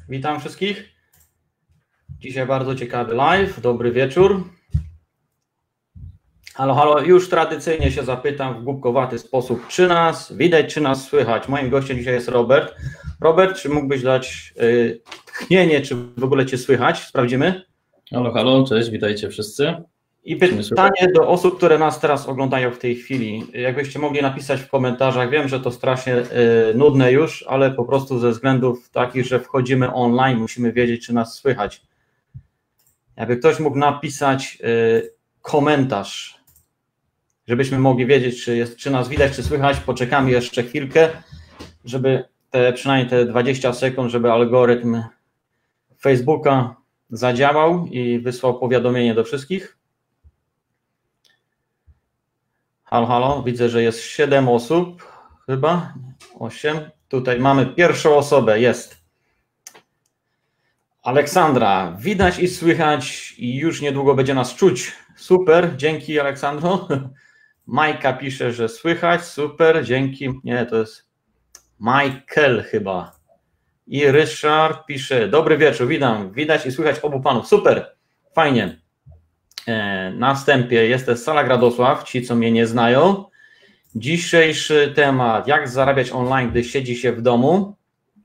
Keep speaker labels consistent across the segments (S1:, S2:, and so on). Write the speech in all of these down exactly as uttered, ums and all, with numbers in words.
S1: Witam wszystkich. Dzisiaj bardzo ciekawy live. Dobry wieczór. Halo, halo. Już tradycyjnie się zapytam w głupkowaty sposób, czy nas widać, czy nas słychać. Moim gościem dzisiaj jest Robert. Robert, czy mógłbyś dać yy, tchnienie, czy w ogóle Cię słychać? Sprawdzimy.
S2: Halo, halo. Cześć, witajcie wszyscy.
S1: I pytanie do osób, które nas teraz oglądają w tej chwili. Jakbyście mogli napisać w komentarzach, wiem, że to strasznie y, nudne już, ale po prostu ze względów takich, że wchodzimy online, musimy wiedzieć, czy nas słychać. Jakby ktoś mógł napisać y, komentarz, żebyśmy mogli wiedzieć, czy, jest, czy nas widać, czy słychać. Poczekamy jeszcze chwilkę, żeby te przynajmniej te dwadzieścia sekund, żeby algorytm Facebooka zadziałał i wysłał powiadomienie do wszystkich. Halo, halo, widzę, że jest siedem osób, chyba, osiem. Tutaj mamy pierwszą osobę, jest Aleksandra. Widać i słychać i już niedługo będzie nas czuć. Super, dzięki Aleksandro. Majka pisze, że słychać, super, dzięki. Nie, to jest Michael chyba. I Ryszard pisze, dobry wieczór, witam, widać i słychać obu panów, super, fajnie. Na wstępie jest też Sala Gradosław, ci co mnie nie znają. Dzisiejszy temat, jak zarabiać online, gdy siedzi się w domu.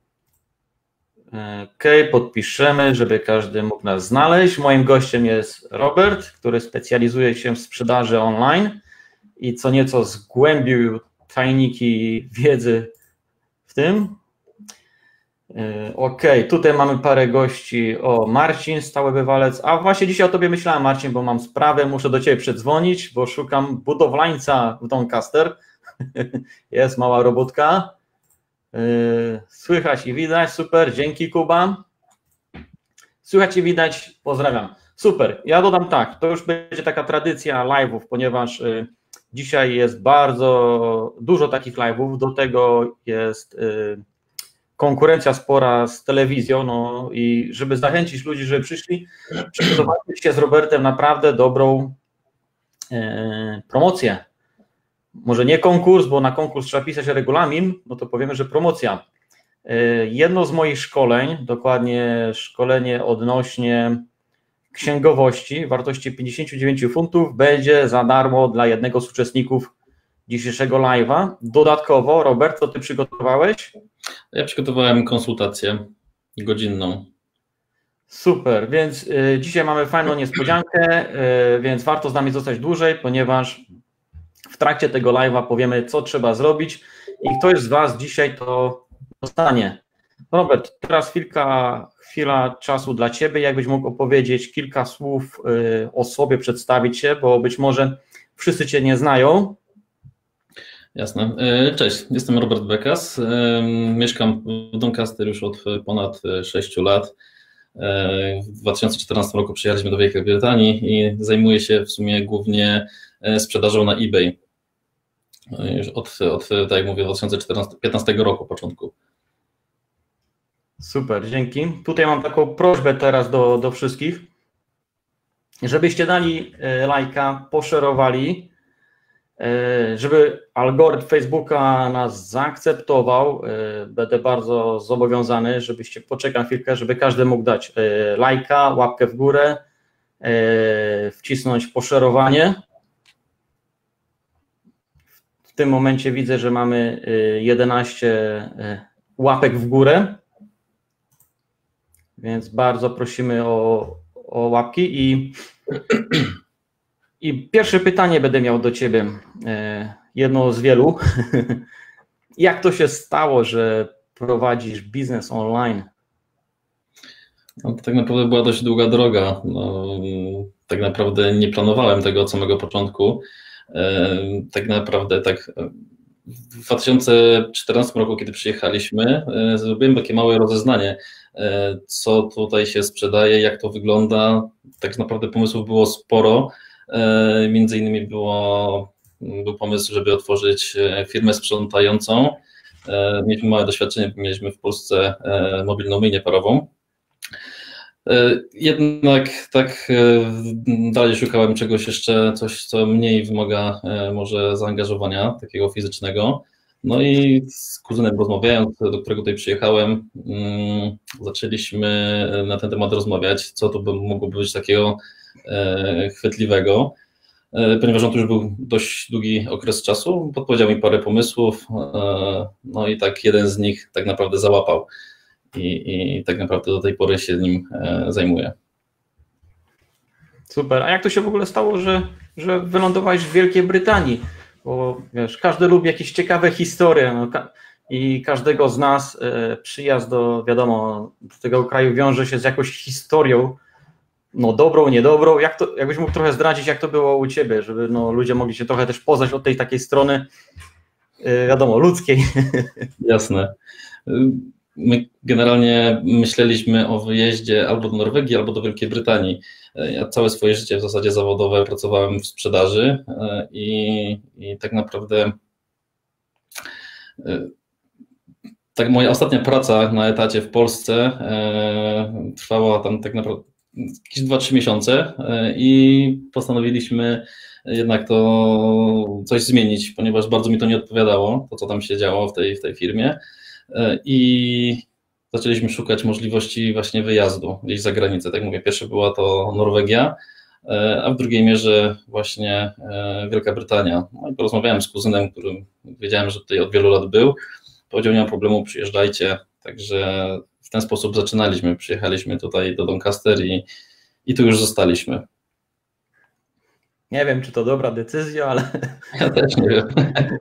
S1: Ok, podpiszemy, żeby każdy mógł nas znaleźć. Moim gościem jest Robert, który specjalizuje się w sprzedaży online i co nieco zgłębił tajniki wiedzy w tym. Ok, tutaj mamy parę gości. O, Marcin, stały bywalec. A właśnie dzisiaj o Tobie myślałem, Marcin, bo mam sprawę, muszę do Ciebie przedzwonić, bo szukam budowlańca w Doncaster. Jest mała robótka. Słychać i widać, super, dzięki Kuba. Słychać i widać, pozdrawiam. Super, ja dodam tak, to już będzie taka tradycja live'ów, ponieważ dzisiaj jest bardzo dużo takich live'ów, do tego jest konkurencja spora z telewizją, no i żeby zachęcić ludzi, żeby przyszli, przygotowaliśmy się z Robertem naprawdę dobrą e, promocję. Może nie konkurs, bo na konkurs trzeba pisać regulamin, no to powiemy, że promocja. E, jedno z moich szkoleń, dokładnie szkolenie odnośnie księgowości, wartości pięćdziesiąt dziewięć funtów, będzie za darmo dla jednego z uczestników dzisiejszego live'a. Dodatkowo, Robert, co Ty przygotowałeś?
S2: Ja przygotowałem konsultację godzinną.
S1: Super, więc y, dzisiaj mamy fajną niespodziankę, y, więc warto z nami zostać dłużej, ponieważ w trakcie tego live'a powiemy, co trzeba zrobić i ktoś z Was dzisiaj to dostanie. Robert, teraz chwilka, chwila czasu dla Ciebie, jakbyś mógł opowiedzieć kilka słów y, o sobie, przedstawić się, bo być może wszyscy Cię nie znają.
S2: Jasne. Cześć, jestem Robert Bekas. Mieszkam w Doncaster już od ponad sześciu lat. W dwa tysiące czternastym roku przyjechaliśmy do Wielkiej Brytanii i zajmuję się w sumie głównie sprzedażą na eBay. Już od, od tak jak mówię, dwa tysiące piętnastego roku początku.
S1: Super, dzięki. Tutaj mam taką prośbę teraz do, do wszystkich, żebyście dali lajka, poszerowali, żeby algorytm Facebooka nas zaakceptował. Będę bardzo zobowiązany, żebyście poczekali chwilkę, żeby każdy mógł dać lajka, łapkę w górę, wcisnąć poszerowanie. W tym momencie widzę, że mamy jedenaście łapek w górę, więc bardzo prosimy o, o łapki i I pierwsze pytanie będę miał do Ciebie, jedno z wielu. Jak to się stało, że prowadzisz biznes online?
S2: No, to tak naprawdę była dość długa droga. No, tak naprawdę nie planowałem tego od samego początku. Tak naprawdę tak w dwa tysiące czternastym roku, kiedy przyjechaliśmy, zrobiłem takie małe rozeznanie, co tutaj się sprzedaje, jak to wygląda. Tak naprawdę pomysłów było sporo. Między innymi było, był pomysł, żeby otworzyć firmę sprzątającą. Mieliśmy małe doświadczenie, mieliśmy w Polsce mobilną myjnię parową. Jednak tak dalej szukałem czegoś jeszcze, coś co mniej wymaga może zaangażowania takiego fizycznego. No i z kuzynem rozmawiając, do którego tutaj przyjechałem, zaczęliśmy na ten temat rozmawiać, co to by mogło być takiego chwytliwego, ponieważ on tu już był dość długi okres czasu, podpowiedział mi parę pomysłów, no i tak jeden z nich tak naprawdę załapał i, i tak naprawdę do tej pory się nim zajmuję.
S1: Super, a jak to się w ogóle stało, że, że wylądowałeś w Wielkiej Brytanii? Bo wiesz, każdy lubi jakieś ciekawe historie, no, ka i każdego z nas e, przyjazd do, wiadomo, do tego kraju wiąże się z jakąś historią, no dobrą, niedobrą. Jak to, jakbyś mógł trochę zdradzić, jak to było u ciebie, żeby no, ludzie mogli się trochę też poznać od tej takiej strony, e, wiadomo, ludzkiej.
S2: Jasne. My generalnie myśleliśmy o wyjeździe albo do Norwegii, albo do Wielkiej Brytanii. Ja całe swoje życie w zasadzie zawodowe pracowałem w sprzedaży i, i tak naprawdę tak moja ostatnia praca na etacie w Polsce trwała tam tak naprawdę jakieś dwa trzy miesiące i postanowiliśmy jednak to coś zmienić, ponieważ bardzo mi to nie odpowiadało, to co tam się działo w tej, w tej firmie. I zaczęliśmy szukać możliwości właśnie wyjazdu gdzieś za granicę. Tak mówię, pierwsza była to Norwegia, a w drugiej mierze właśnie Wielka Brytania. No i porozmawiałem z kuzynem, którym wiedziałem, że tutaj od wielu lat był. Powiedział, nie ma problemu, przyjeżdżajcie. Także w ten sposób zaczynaliśmy. Przyjechaliśmy tutaj do Doncaster i, i tu już zostaliśmy.
S1: Nie wiem, czy to dobra decyzja, ale...
S2: Ja też nie wiem.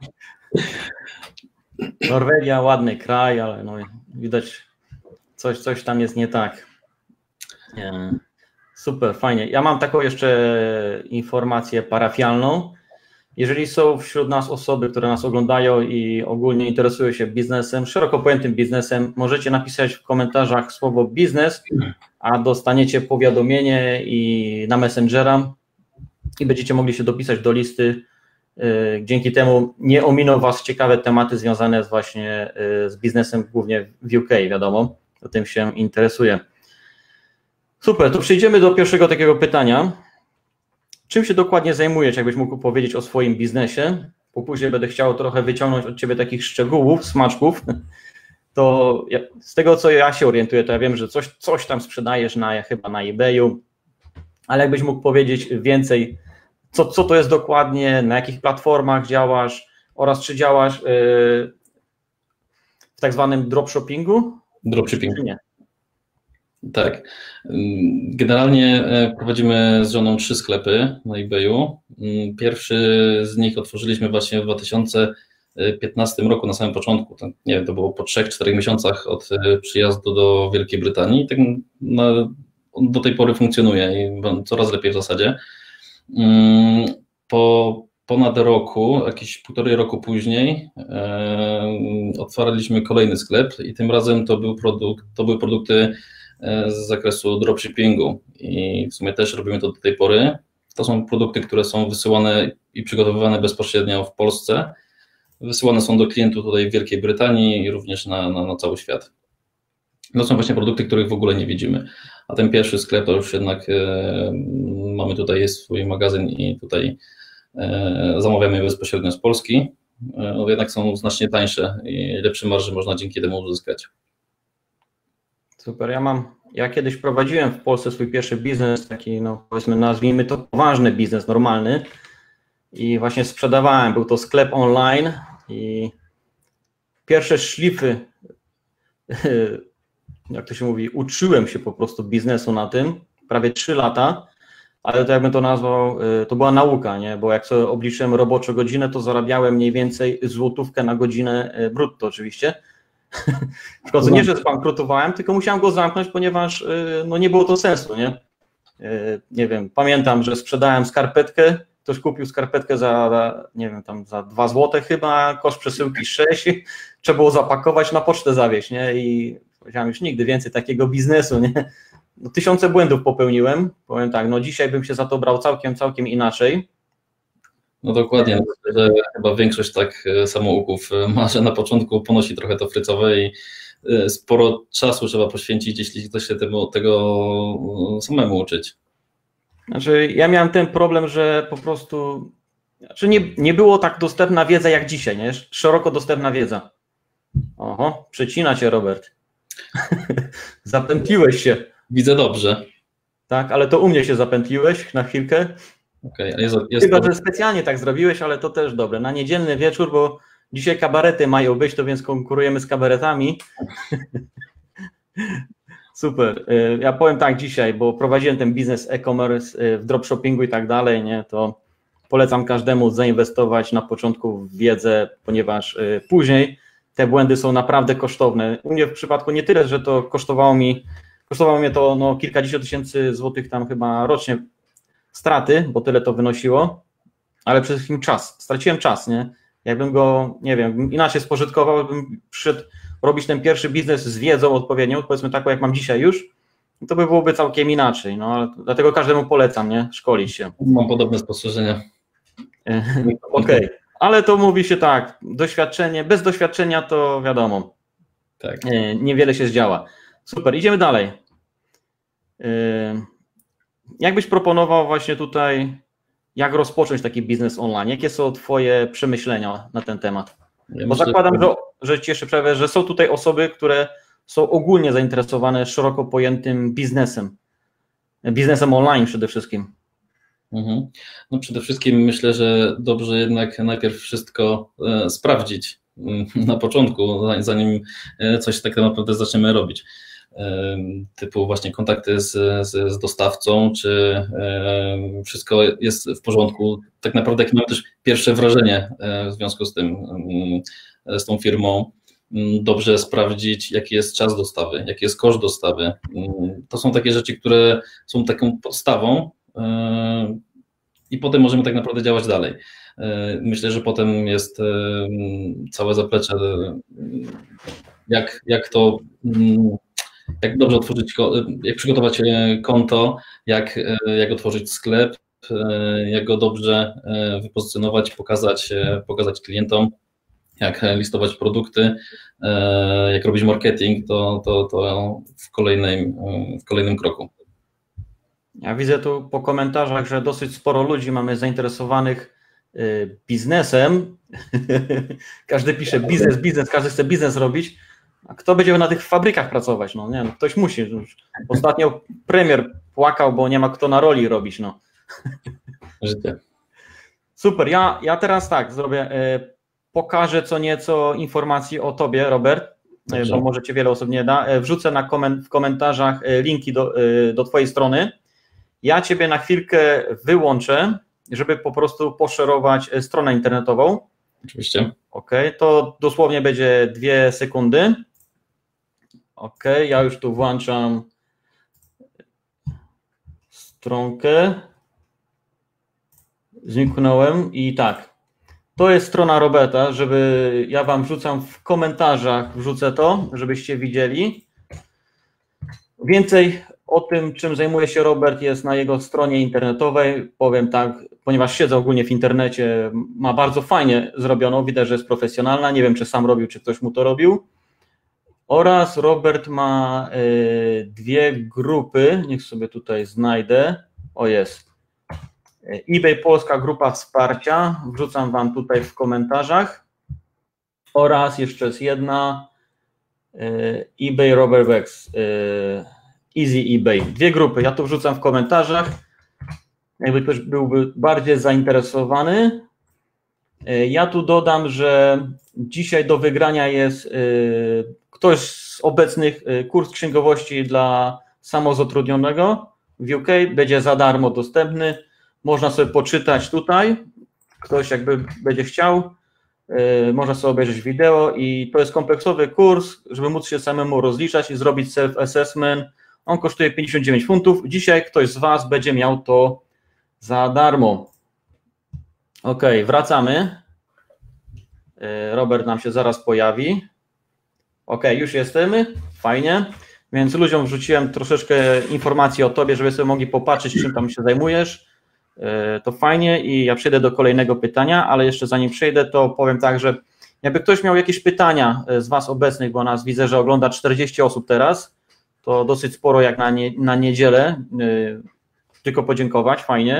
S1: Norwegia, ładny kraj, ale no, widać coś, coś tam jest nie tak. Nie. Super, fajnie. Ja mam taką jeszcze informację parafialną. Jeżeli są wśród nas osoby, które nas oglądają i ogólnie interesują się biznesem, szeroko pojętym biznesem, możecie napisać w komentarzach słowo biznes, a dostaniecie powiadomienie i na Messengera i będziecie mogli się dopisać do listy. Dzięki temu nie ominą Was ciekawe tematy związane z właśnie z biznesem, głównie w U K, wiadomo, o tym się interesuje. Super, to przejdziemy do pierwszego takiego pytania. Czym się dokładnie zajmujesz, jakbyś mógł powiedzieć o swoim biznesie? Bo później będę chciał trochę wyciągnąć od Ciebie takich szczegółów, smaczków. To ja, z tego, co ja się orientuję, to ja wiem, że coś, coś tam sprzedajesz na, chyba na eBayu, ale jakbyś mógł powiedzieć więcej, Co, co to jest dokładnie, na jakich platformach działasz oraz czy działasz yy, w tak zwanym dropshippingu?
S2: Dropshipping.
S1: Nie.
S2: Tak. Generalnie prowadzimy z żoną trzy sklepy na eBayu. Pierwszy z nich otworzyliśmy właśnie w dwa tysiące piętnastym roku, na samym początku. Nie wiem, to było po trzech czterech miesiącach od przyjazdu do Wielkiej Brytanii. Tak na, do tej pory funkcjonuje i coraz lepiej w zasadzie. Po ponad roku, jakieś półtorej roku później e, otwarliśmy kolejny sklep i tym razem to, był produkt, to były produkty z zakresu dropshippingu i w sumie też robimy to do tej pory. To są produkty, które są wysyłane i przygotowywane bezpośrednio w Polsce. Wysyłane są do klientów tutaj w Wielkiej Brytanii i również na, na, na cały świat. To są właśnie produkty, których w ogóle nie widzimy. A ten pierwszy sklep to już jednak e, mamy tutaj, jest swój magazyn i tutaj e, zamawiamy je bezpośrednio z Polski. E, jednak są znacznie tańsze i lepsze marże można dzięki temu uzyskać.
S1: Super, ja mam, ja kiedyś prowadziłem w Polsce swój pierwszy biznes, taki no powiedzmy nazwijmy to poważny biznes, normalny i właśnie sprzedawałem, był to sklep online i pierwsze szlify, jak to się mówi, uczyłem się po prostu biznesu na tym, prawie trzy lata, ale to jakbym to nazwał, to była nauka, nie? Bo jak sobie obliczyłem roboczą godzinę, to zarabiałem mniej więcej złotówkę na godzinę brutto oczywiście. W końcu nie, że zbankrutowałem, tylko musiałem go zamknąć, ponieważ no, nie było to sensu, nie? Nie wiem, pamiętam, że sprzedałem skarpetkę, ktoś kupił skarpetkę za, nie wiem, tam za dwa złote chyba, koszt przesyłki sześć, trzeba było zapakować, na pocztę zawieźć, nie? I powiedziałem, już nigdy więcej takiego biznesu, nie? No, tysiące błędów popełniłem, powiem tak, no dzisiaj bym się za to brał całkiem, całkiem inaczej.
S2: No dokładnie, myślę, że chyba większość tak samouków ma, że na początku ponosi trochę to frycowe i sporo czasu trzeba poświęcić, jeśli ktoś się tego, tego samemu uczyć.
S1: Znaczy ja miałem ten problem, że po prostu Znaczy nie, nie było tak dostępna wiedza jak dzisiaj, nie? Szeroko dostępna wiedza. Oho, przecina cię, Robert. Zapętliłeś się.
S2: Widzę dobrze.
S1: Tak, ale to u mnie się zapętliłeś na chwilkę.
S2: Okay, jest, jest
S1: Chyba,
S2: to...
S1: że specjalnie tak zrobiłeś, ale to też dobre. Na niedzielny wieczór, bo dzisiaj kabarety mają być, to więc konkurujemy z kabaretami. Super. Ja powiem tak dzisiaj, bo prowadziłem ten biznes e-commerce w dropshippingu i tak dalej, nie, to polecam każdemu zainwestować na początku w wiedzę, ponieważ później te błędy są naprawdę kosztowne. U mnie w przypadku nie tyle, że to kosztowało mi, kosztowało mnie to no, kilkadziesiąt tysięcy złotych tam chyba rocznie straty, bo tyle to wynosiło, ale przede wszystkim czas. Straciłem czas, nie? Jakbym go, nie wiem, inaczej spożytkował, bym przyszedł robić ten pierwszy biznes z wiedzą odpowiednią, powiedzmy taką jak mam dzisiaj już, to by byłoby całkiem inaczej. No, ale dlatego każdemu polecam, nie? Szkolić się.
S2: Mam podobne spostrzeżenia.
S1: Okej, okay. Ale to mówi się tak, doświadczenie, bez doświadczenia to wiadomo,
S2: tak.
S1: Niewiele się zdziała. Super, idziemy dalej. Jakbyś proponował właśnie tutaj, jak rozpocząć taki biznes online? Jakie są twoje przemyślenia na ten temat?
S2: Ja
S1: Bo
S2: myślę,
S1: zakładam, że, że ci jeszcze przerwę, że są tutaj osoby, które są ogólnie zainteresowane szeroko pojętym biznesem. Biznesem online przede wszystkim.
S2: Mhm. No przede wszystkim myślę, że dobrze jednak najpierw wszystko e, sprawdzić e, na początku, zanim coś tak naprawdę zaczniemy robić. E, typu właśnie kontakty z, z, z dostawcą, czy e, wszystko jest w porządku. Tak naprawdę jakie mamy też pierwsze wrażenie e, w związku z tym, e, z tą firmą. Dobrze sprawdzić, jaki jest czas dostawy, jaki jest koszt dostawy. To są takie rzeczy, które są taką podstawą, i potem możemy tak naprawdę działać dalej. Myślę, że potem jest całe zaplecze, jak, jak to, jak dobrze otworzyć, jak przygotować konto, jak, jak otworzyć sklep, jak go dobrze wypozycjonować, pokazać, pokazać klientom, jak listować produkty, jak robić marketing, to, to, to w, kolejnym, w kolejnym kroku.
S1: Ja widzę tu po komentarzach, że dosyć sporo ludzi mamy zainteresowanych biznesem. Każdy pisze biznes, biznes, każdy chce biznes robić. A kto będzie na tych fabrykach pracować? No nie, no ktoś musi. Ostatnio premier płakał, bo nie ma kto na roli robić. No.
S2: Życie.
S1: Super, ja, ja teraz tak zrobię. Pokażę co nieco informacji o tobie, Robert, Dobrze. Bo może cię wiele osób nie da. Wrzucę na koment- w komentarzach linki do, do twojej strony. Ja ciebie na chwilkę wyłączę, żeby po prostu poszerować stronę internetową.
S2: Oczywiście.
S1: Ok, to dosłownie będzie dwie sekundy. Ok, ja już tu włączam stronkę. Zniknąłem i tak. To jest strona Roberta, żeby ja wam wrzucam w komentarzach, wrzucę to, żebyście widzieli. Więcej o tym, czym zajmuje się Robert, jest na jego stronie internetowej. Powiem tak, ponieważ siedzę ogólnie w internecie, ma bardzo fajnie zrobioną, widać, że jest profesjonalna. Nie wiem, czy sam robił, czy ktoś mu to robił. Oraz Robert ma y, dwie grupy, niech sobie tutaj znajdę. O, jest. eBay Polska Grupa Wsparcia, wrzucam wam tutaj w komentarzach. Oraz jeszcze jest jedna, y, eBay Robert Wex. Y, Easy eBay. Dwie grupy, ja to wrzucam w komentarzach. Jakby ktoś byłby bardziej zainteresowany. Ja tu dodam, że dzisiaj do wygrania jest ktoś z obecnych kurs księgowości dla samozatrudnionego w U K. Będzie za darmo dostępny. Można sobie poczytać tutaj. Ktoś jakby będzie chciał. Można sobie obejrzeć wideo i to jest kompleksowy kurs, żeby móc się samemu rozliczać i zrobić self-assessment. On kosztuje pięćdziesiąt dziewięć funtów. Dzisiaj ktoś z was będzie miał to za darmo. Ok, wracamy. Robert nam się zaraz pojawi. Ok, już jesteśmy. Fajnie. Więc ludziom wrzuciłem troszeczkę informacji o tobie, żeby sobie mogli popatrzeć, czym tam się zajmujesz. To fajnie i ja przejdę do kolejnego pytania, ale jeszcze zanim przejdę, to powiem tak, że jakby ktoś miał jakieś pytania z was obecnych, bo nas widzę, że ogląda czterdzieści osób teraz, to dosyć sporo jak na, nie, na niedzielę, yy, tylko podziękować, fajnie,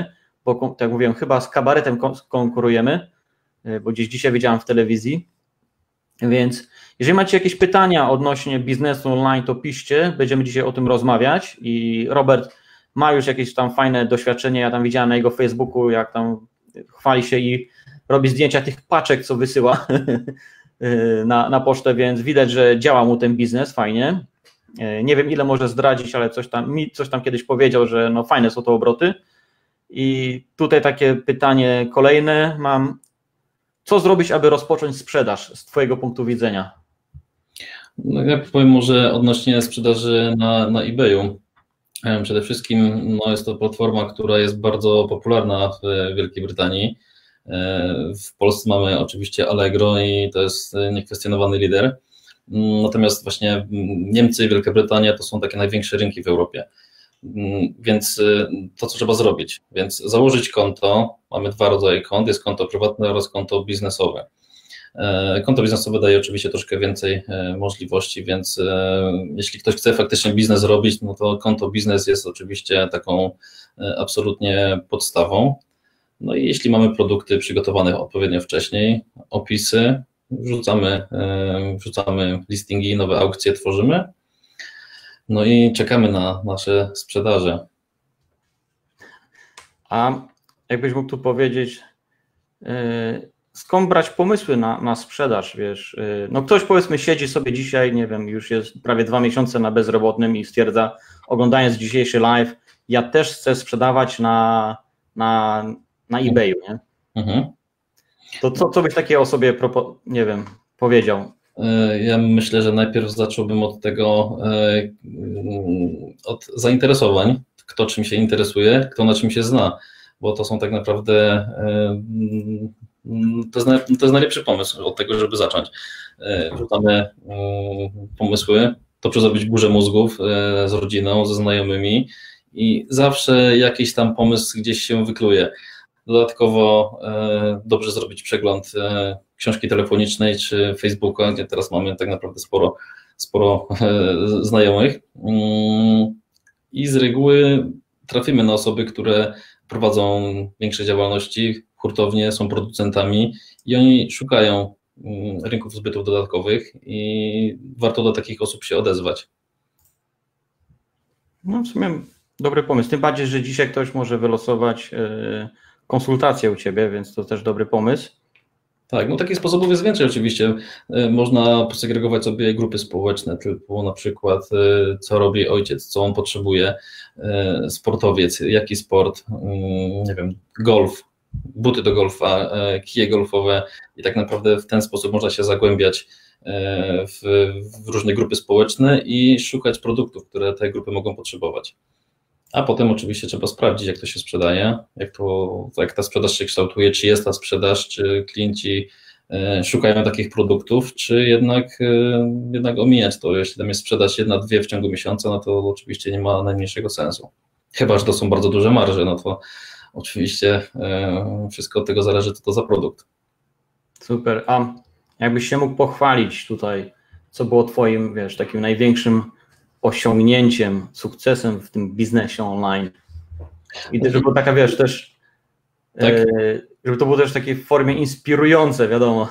S1: bo tak jak mówiłem, chyba z kabaretem konkurujemy, bo gdzieś dzisiaj widziałem w telewizji, więc jeżeli macie jakieś pytania odnośnie biznesu online, to piszcie, będziemy dzisiaj o tym rozmawiać i Robert ma już jakieś tam fajne doświadczenie, ja tam widziałem na jego Facebooku, jak tam chwali się i robi zdjęcia tych paczek, co wysyła na, na pocztę, więc widać, że działa mu ten biznes fajnie. Nie wiem, ile może zdradzić, ale coś tam, mi coś tam kiedyś powiedział, że no fajne są to obroty. I tutaj takie pytanie kolejne mam. Co zrobić, aby rozpocząć sprzedaż z Twojego punktu widzenia?
S2: No, ja powiem może odnośnie sprzedaży na, na eBayu. Przede wszystkim no, jest to platforma, która jest bardzo popularna w Wielkiej Brytanii. W Polsce mamy oczywiście Allegro i to jest niekwestionowany lider. Natomiast właśnie Niemcy i Wielka Brytania to są takie największe rynki w Europie. Więc to, co trzeba zrobić, więc założyć konto, mamy dwa rodzaje kont, jest konto prywatne oraz konto biznesowe. Konto biznesowe daje oczywiście troszkę więcej możliwości, więc jeśli ktoś chce faktycznie biznes robić, no to konto biznes jest oczywiście taką absolutnie podstawą. No i jeśli mamy produkty przygotowane odpowiednio wcześniej, opisy, wrzucamy, wrzucamy listingi, nowe aukcje tworzymy, no i czekamy na nasze sprzedaże.
S1: A jakbyś mógł tu powiedzieć, skąd brać pomysły na, na sprzedaż, wiesz, no ktoś powiedzmy siedzi sobie dzisiaj, nie wiem, już jest prawie dwa miesiące na bezrobotnym i stwierdza, oglądając dzisiejszy live, ja też chcę sprzedawać na, na, na eBayu, nie? Mhm. To co, co byś takiej osobie, nie wiem, powiedział?
S2: Ja myślę, że najpierw zacząłbym od tego, od zainteresowań, kto czym się interesuje, kto na czym się zna, bo to są tak naprawdę, to jest, to jest najlepszy pomysł od tego, żeby zacząć. Rzucamy pomysły, to trzeba zrobić burzę mózgów z rodziną, ze znajomymi i zawsze jakiś tam pomysł gdzieś się wykluje. Dodatkowo dobrze zrobić przegląd książki telefonicznej czy Facebooka, gdzie teraz mamy tak naprawdę sporo, sporo znajomych i z reguły trafimy na osoby, które prowadzą większe działalności, hurtownie, są producentami i oni szukają rynków zbytów dodatkowych i warto do takich osób się odezwać.
S1: No w sumie dobry pomysł, tym bardziej, że dzisiaj ktoś może wylosować konsultację u Ciebie, więc to też dobry pomysł.
S2: Tak, no takich sposobów jest więcej oczywiście. Można posegregować sobie grupy społeczne, typu na przykład co robi ojciec, co on potrzebuje, sportowiec, jaki sport, nie wiem, golf, buty do golfa, kije golfowe i tak naprawdę w ten sposób można się zagłębiać w, w różne grupy społeczne i szukać produktów, które te grupy mogą potrzebować. A potem oczywiście trzeba sprawdzić, jak to się sprzedaje, jak, to, jak ta sprzedaż się kształtuje, czy jest ta sprzedaż, czy klienci szukają takich produktów, czy jednak, jednak omijać to. Jeśli tam jest sprzedaż jedna, dwie w ciągu miesiąca, no to oczywiście nie ma najmniejszego sensu. Chyba że to są bardzo duże marże, no to oczywiście wszystko od tego zależy, co to za produkt.
S1: Super. A jakbyś się mógł pochwalić tutaj, co było Twoim, wiesz, takim największym osiągnięciem, sukcesem w tym biznesie online. I też, żeby było taka, wiesz, też, tak? e, żeby to było też w takiej formie inspirujące, wiadomo.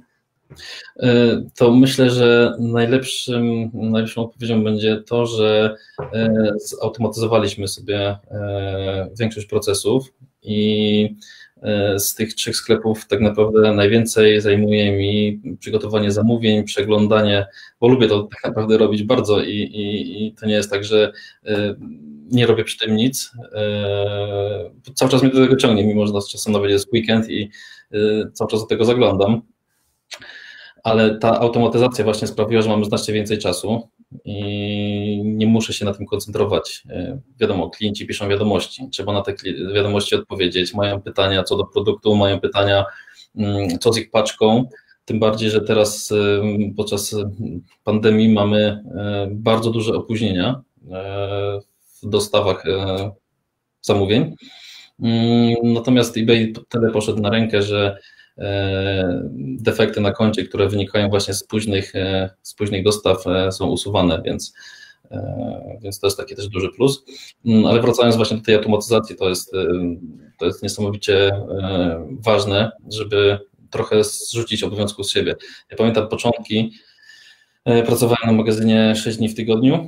S2: To myślę, że najlepszym, najlepszą odpowiedzią będzie to, że zautomatyzowaliśmy sobie większość procesów i z tych trzech sklepów tak naprawdę najwięcej zajmuje mi przygotowanie zamówień, przeglądanie, bo lubię to tak naprawdę robić bardzo i, i, i to nie jest tak, że nie robię przy tym nic. Cały czas mnie do tego ciągnie, mimo że czasem nawet jest weekend i cały czas do tego zaglądam. Ale ta automatyzacja właśnie sprawiła, że mamy znacznie więcej czasu i nie muszę się na tym koncentrować. Wiadomo, klienci piszą wiadomości, trzeba na te wiadomości odpowiedzieć, mają pytania co do produktu, mają pytania co z ich paczką, tym bardziej, że teraz podczas pandemii mamy bardzo duże opóźnienia w dostawach zamówień. Natomiast eBay tyle poszedł na rękę, że defekty na koncie, które wynikają właśnie z późnych, z późnych dostaw, są usuwane, więc, więc to jest taki też duży plus. Ale wracając właśnie do tej automatyzacji, to jest To jest niesamowicie ważne, żeby trochę zrzucić obowiązków z siebie. Ja pamiętam początki, pracowałem na magazynie sześć dni w tygodniu,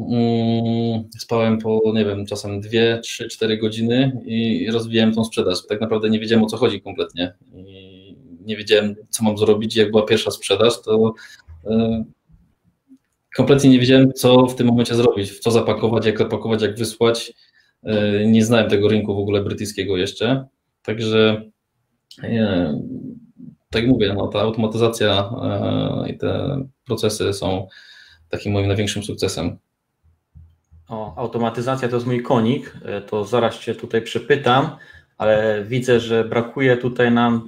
S2: spałem po, nie wiem, czasem dwie, trzy, cztery godziny i rozwijałem tą sprzedaż. Tak naprawdę nie wiedziałem, o co chodzi kompletnie. I nie wiedziałem, co mam zrobić. Jak była pierwsza sprzedaż, to kompletnie nie wiedziałem, co w tym momencie zrobić, w co zapakować, jak zapakować, jak wysłać. Nie znałem tego rynku w ogóle brytyjskiego jeszcze, także nie, tak jak mówię, no, ta automatyzacja i te procesy są takim moim największym sukcesem.
S1: O, automatyzacja to jest mój konik, to zaraz Cię tutaj przepytam, ale widzę, że brakuje tutaj nam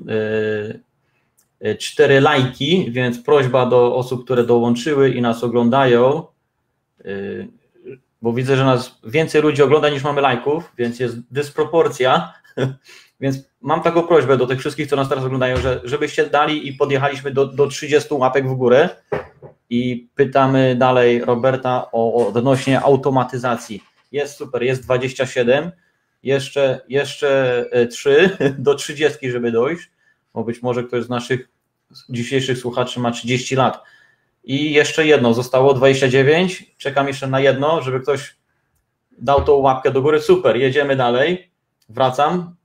S1: y, cztery lajki, więc prośba do osób, które dołączyły i nas oglądają, y, bo widzę, że nas więcej ludzi ogląda niż mamy lajków, więc jest dysproporcja, więc mam taką prośbę do tych wszystkich, co nas teraz oglądają, że żebyście dali i podjechaliśmy do, do trzydziestu łapek w górę i pytamy dalej Roberta o odnośnie automatyzacji. Jest super, jest dwadzieścia siedem, jeszcze, jeszcze trzy do trzydziestu, żeby dojść, bo być może ktoś z naszych dzisiejszych słuchaczy ma trzydzieści lat. I jeszcze jedno, zostało dwadzieścia dziewięć, czekam jeszcze na jedno, żeby ktoś dał tą łapkę do góry, super, jedziemy dalej, wracam.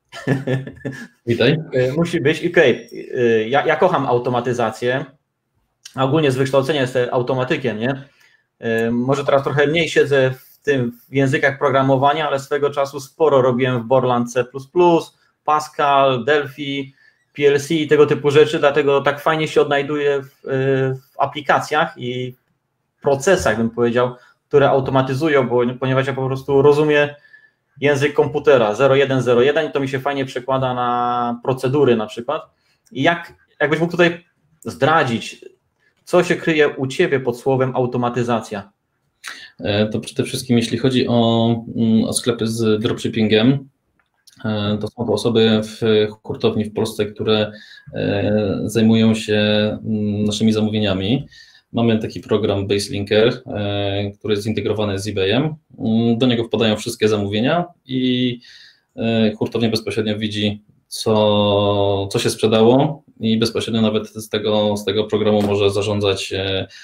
S2: Witaj.
S1: Musi być, okej, okay. ja, ja kocham automatyzację, a ogólnie z wykształcenia jestem automatykiem, nie? Może teraz trochę mniej siedzę w tym, w językach programowania, ale swego czasu sporo robiłem w Borland C plus plus, Pascal, Delphi, P L C i tego typu rzeczy, dlatego tak fajnie się odnajduję w, w aplikacjach i procesach, bym powiedział, które automatyzują, bo, ponieważ ja po prostu rozumiem język komputera zero jeden zero jeden i to mi się fajnie przekłada na procedury na przykład. I jak, jakbyś mógł tutaj zdradzić, co się kryje u Ciebie pod słowem automatyzacja?
S2: To przede wszystkim jeśli chodzi o, o sklepy z dropshippingiem, to są to osoby w hurtowni w Polsce, które zajmują się naszymi zamówieniami. Mamy taki program BaseLinker, który jest zintegrowany z eBayem. Do niego wpadają wszystkie zamówienia i hurtownia bezpośrednio widzi, co, co się sprzedało i bezpośrednio nawet z tego, z tego programu może zarządzać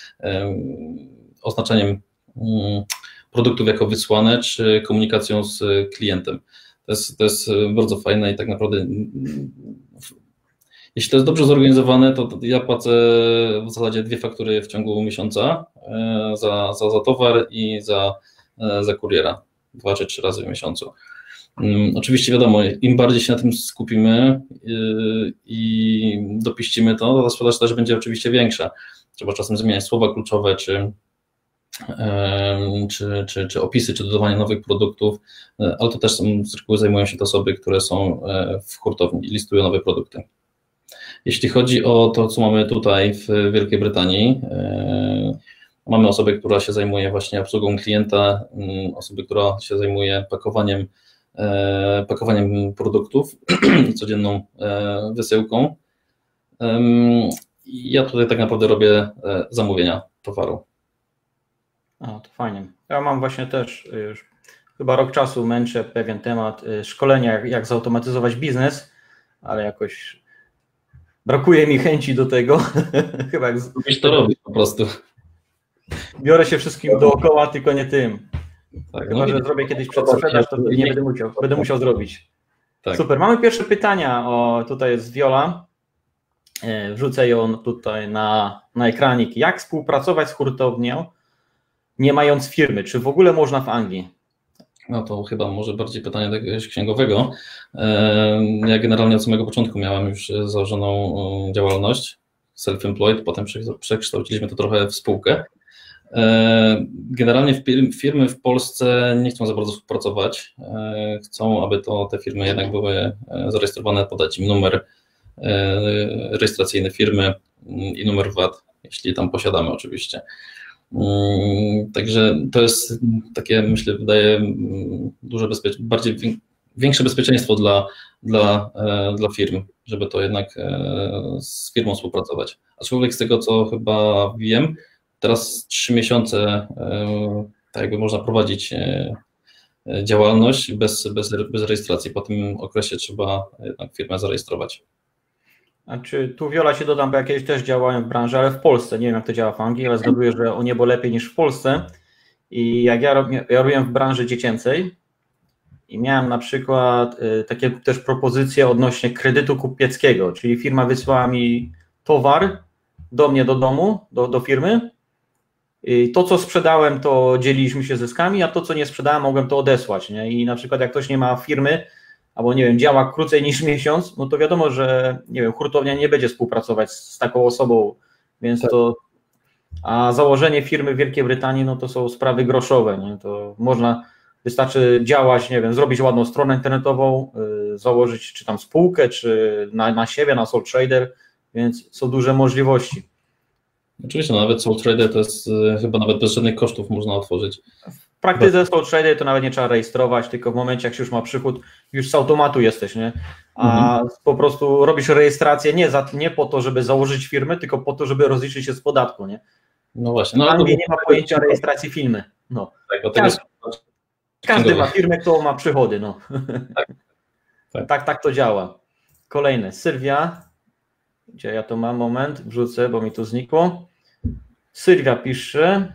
S2: oznaczeniem produktów jako wysłane, czy komunikacją z klientem. To jest, to jest bardzo fajne i tak naprawdę jeśli to jest dobrze zorganizowane, to, to ja płacę w zasadzie dwie faktury w ciągu miesiąca za, za, za towar i za, za kuriera, dwa czy trzy razy w miesiącu. Um, oczywiście wiadomo, im bardziej się na tym skupimy yy, i dopiścimy to, to ta sprzedaż też będzie oczywiście większa. Trzeba czasem zmieniać słowa kluczowe, czy, yy, czy, czy, czy opisy, czy dodawanie nowych produktów, yy, ale to też są, z reguły zajmują się te osoby, które są yy, w hurtowni i listują nowe produkty. Jeśli chodzi o to, co mamy tutaj w Wielkiej Brytanii, yy, mamy osobę, która się zajmuje właśnie obsługą klienta, yy, osobę, która się zajmuje pakowaniem pakowaniem produktów, codzienną wysyłką. Ja tutaj tak naprawdę robię zamówienia towaru.
S1: A, to fajnie. Ja mam właśnie też już chyba rok czasu męczę pewien temat szkolenia, jak, jak zautomatyzować biznes, ale jakoś brakuje mi chęci do tego. Chyba jak
S2: Musisz to robić po prostu.
S1: Biorę się wszystkim dookoła, tylko nie tym.
S2: Tak,
S1: Chyba,
S2: no
S1: że zrobię kiedyś przedsprzedaż, to nie będę musiał, będę musiał zrobić.
S2: Tak.
S1: Super, mamy pierwsze pytania. O, tutaj jest Viola. Wrzucę ją tutaj na, na ekranik. Jak współpracować z hurtownią, nie mając firmy? Czy w ogóle można w Anglii?
S2: No to chyba może bardziej pytanie do jakiegoś księgowego. Ja generalnie od samego początku miałem już założoną działalność, self-employed, potem przekształciliśmy to trochę w spółkę. Generalnie firmy w Polsce nie chcą za bardzo współpracować, chcą, aby to te firmy jednak były zarejestrowane, podać im numer rejestracyjny firmy i numer V A T, jeśli tam posiadamy oczywiście. Także to jest takie, myślę, wydaje duże bezpieczeństwo, bardziej większe bezpieczeństwo dla, dla, dla firm, żeby to jednak z firmą współpracować. Aczkolwiek z tego, co chyba wiem, teraz trzy miesiące tak jakby można prowadzić działalność bez, bez, bez rejestracji. Po tym okresie trzeba jednak firmę zarejestrować.
S1: Znaczy, tu Wiola się dodam, bo ja kiedyś też działałem w branży, ale w Polsce, nie wiem jak to działa w Anglii, ale zgaduję, że o niebo lepiej niż w Polsce. I jak ja, robię, ja robiłem w branży dziecięcej i miałem na przykład y, takie też propozycje odnośnie kredytu kupieckiego, czyli firma wysłała mi towar do mnie do domu, do, do firmy. I to, co sprzedałem, to dzieliliśmy się zyskami, a to, co nie sprzedałem, mogłem to odesłać. Nie? I na przykład jak ktoś nie ma firmy, albo nie wiem, działa krócej niż miesiąc, no to wiadomo, że nie wiem, hurtownia nie będzie współpracować z taką osobą, więc tak. to, a założenie firmy w Wielkiej Brytanii, no to są sprawy groszowe, nie? To można, wystarczy działać, nie wiem, zrobić ładną stronę internetową, yy, założyć czy tam spółkę, czy na, na siebie, na Sole Trader, więc są duże możliwości.
S2: Oczywiście, no nawet Sole Trader to jest yy, chyba nawet bez żadnych kosztów można otworzyć.
S1: W praktyce Sole Trader to nawet nie trzeba rejestrować, tylko w momencie, jak się już ma przychód, już z automatu jesteś, nie? A mhm. po prostu robisz rejestrację nie, za, nie po to, żeby założyć firmę, tylko po to, żeby rozliczyć się z podatku, nie?
S2: No właśnie.
S1: No, w Anglii nie ma pojęcia rejestracji firmy. No. Tak, bo każdy, jest... każdy ma firmę, kto ma przychody, no. Tak. Tak. tak, tak to działa. Kolejne, Sylwia, gdzie ja to mam, moment, wrzucę, bo mi to znikło. Sylwia pisze,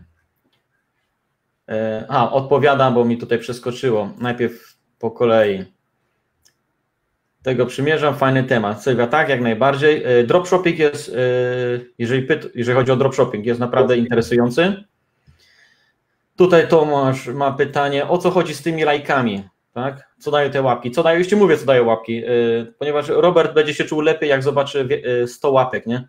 S1: a odpowiadam, bo mi tutaj przeskoczyło, najpierw po kolei. Tego przymierzam, fajny temat. Sylwia, tak, jak najbardziej. Dropshipping jest, jeżeli, pyt, jeżeli chodzi o dropshipping, jest naprawdę interesujący. Tutaj Tomasz ma pytanie, o co chodzi z tymi lajkami, tak? Co dają te łapki? Co dają, już ci mówię, co dają łapki, ponieważ Robert będzie się czuł lepiej, jak zobaczy sto łapek, nie?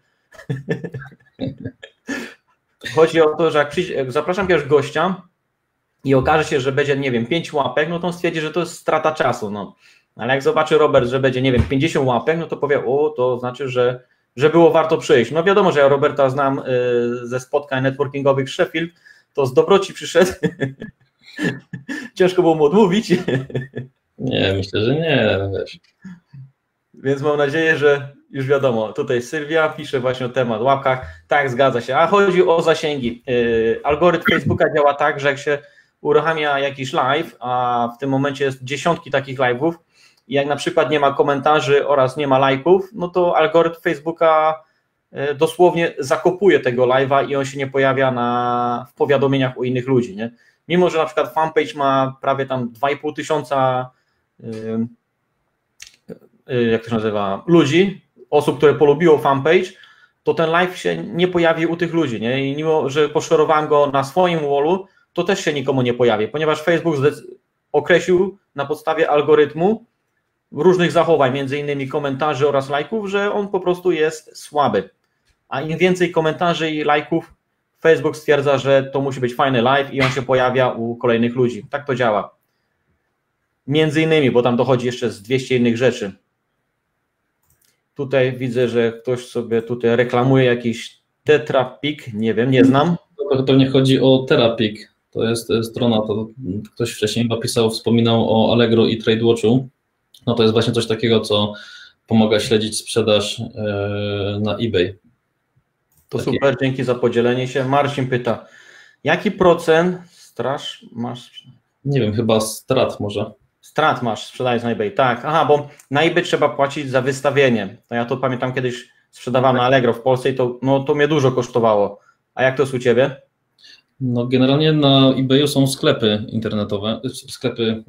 S1: Chodzi o to, że jak, przyjdzie, jak zapraszam jakiegoś gościa i okaże się, że będzie, nie wiem, pięć łapek, no to on stwierdzi, że to jest strata czasu, no. Ale jak zobaczy Robert, że będzie, nie wiem, pięćdziesiąt łapek, no to powie, o, to znaczy, że, że było warto przyjść. No wiadomo, że ja Roberta znam y, ze spotkań networkingowych z Sheffield, to z dobroci przyszedł. Ciężko było mu odmówić.
S2: Nie, myślę, że nie. Wiesz.
S1: Więc mam nadzieję, że już wiadomo. Tutaj Sylwia pisze właśnie o temat łapkach. Tak, zgadza się. A chodzi o zasięgi. Y, algorytm Facebooka działa tak, że jak się uruchamia jakiś live, a w tym momencie jest dziesiątki takich live'ów, i jak na przykład nie ma komentarzy oraz nie ma lajków, no to algorytm Facebooka dosłownie zakopuje tego live'a i on się nie pojawia na, w powiadomieniach u innych ludzi, nie? Mimo że na przykład fanpage ma prawie tam dwa i pół tysiąca yy, yy, jak to się nazywa, ludzi, osób, które polubiło fanpage, to ten live się nie pojawi u tych ludzi, nie? I mimo że poszerowałem go na swoim wallu, to też się nikomu nie pojawi, ponieważ Facebook określił na podstawie algorytmu różnych zachowań, między innymi komentarzy oraz lajków, że on po prostu jest słaby. A im więcej komentarzy i lajków, Facebook stwierdza, że to musi być fajny live i on się pojawia u kolejnych ludzi. Tak to działa. Między innymi, bo tam dochodzi jeszcze z dwieście innych rzeczy. Tutaj widzę, że ktoś sobie tutaj reklamuje jakiś Tetrapik, nie wiem, nie znam.
S2: To pewnie chodzi o Terapik. To jest strona, to ktoś wcześniej napisał, wspominał o Allegro i TradeWatchu. No to jest właśnie coś takiego, co pomaga śledzić sprzedaż na eBay.
S1: To Taki. Super, dzięki za podzielenie się. Marcin pyta, jaki procent straż masz?
S2: Nie wiem, chyba strat może.
S1: Strat masz, sprzedając na eBay, tak. Aha, bo na eBay trzeba płacić za wystawienie. To ja to pamiętam, kiedyś sprzedawałem na Allegro w Polsce i to, no, to mnie dużo kosztowało. A jak to jest u Ciebie?
S2: No generalnie na eBayu są sklepy internetowe, sklepy,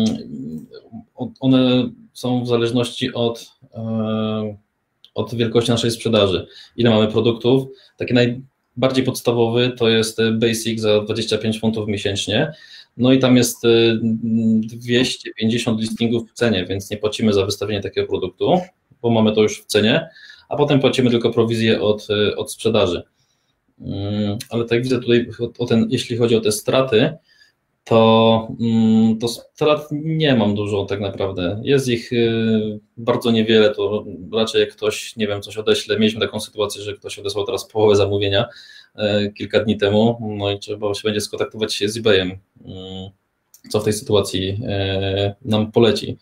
S2: one są w zależności od, od wielkości naszej sprzedaży. Ile mamy produktów, taki najbardziej podstawowy to jest Basic za dwadzieścia pięć funtów miesięcznie, no i tam jest dwieście pięćdziesiąt listingów w cenie, więc nie płacimy za wystawienie takiego produktu, bo mamy to już w cenie, a potem płacimy tylko prowizję od, od sprzedaży. Ale tak widzę tutaj, o ten, jeśli chodzi o te straty, to, to strat nie mam dużo tak naprawdę. Jest ich bardzo niewiele, to raczej jak ktoś, nie wiem, coś odeśle. Mieliśmy taką sytuację, że ktoś odesłał teraz połowę zamówienia kilka dni temu, no i trzeba się będzie skontaktować się z eBayem, co w tej sytuacji nam poleci.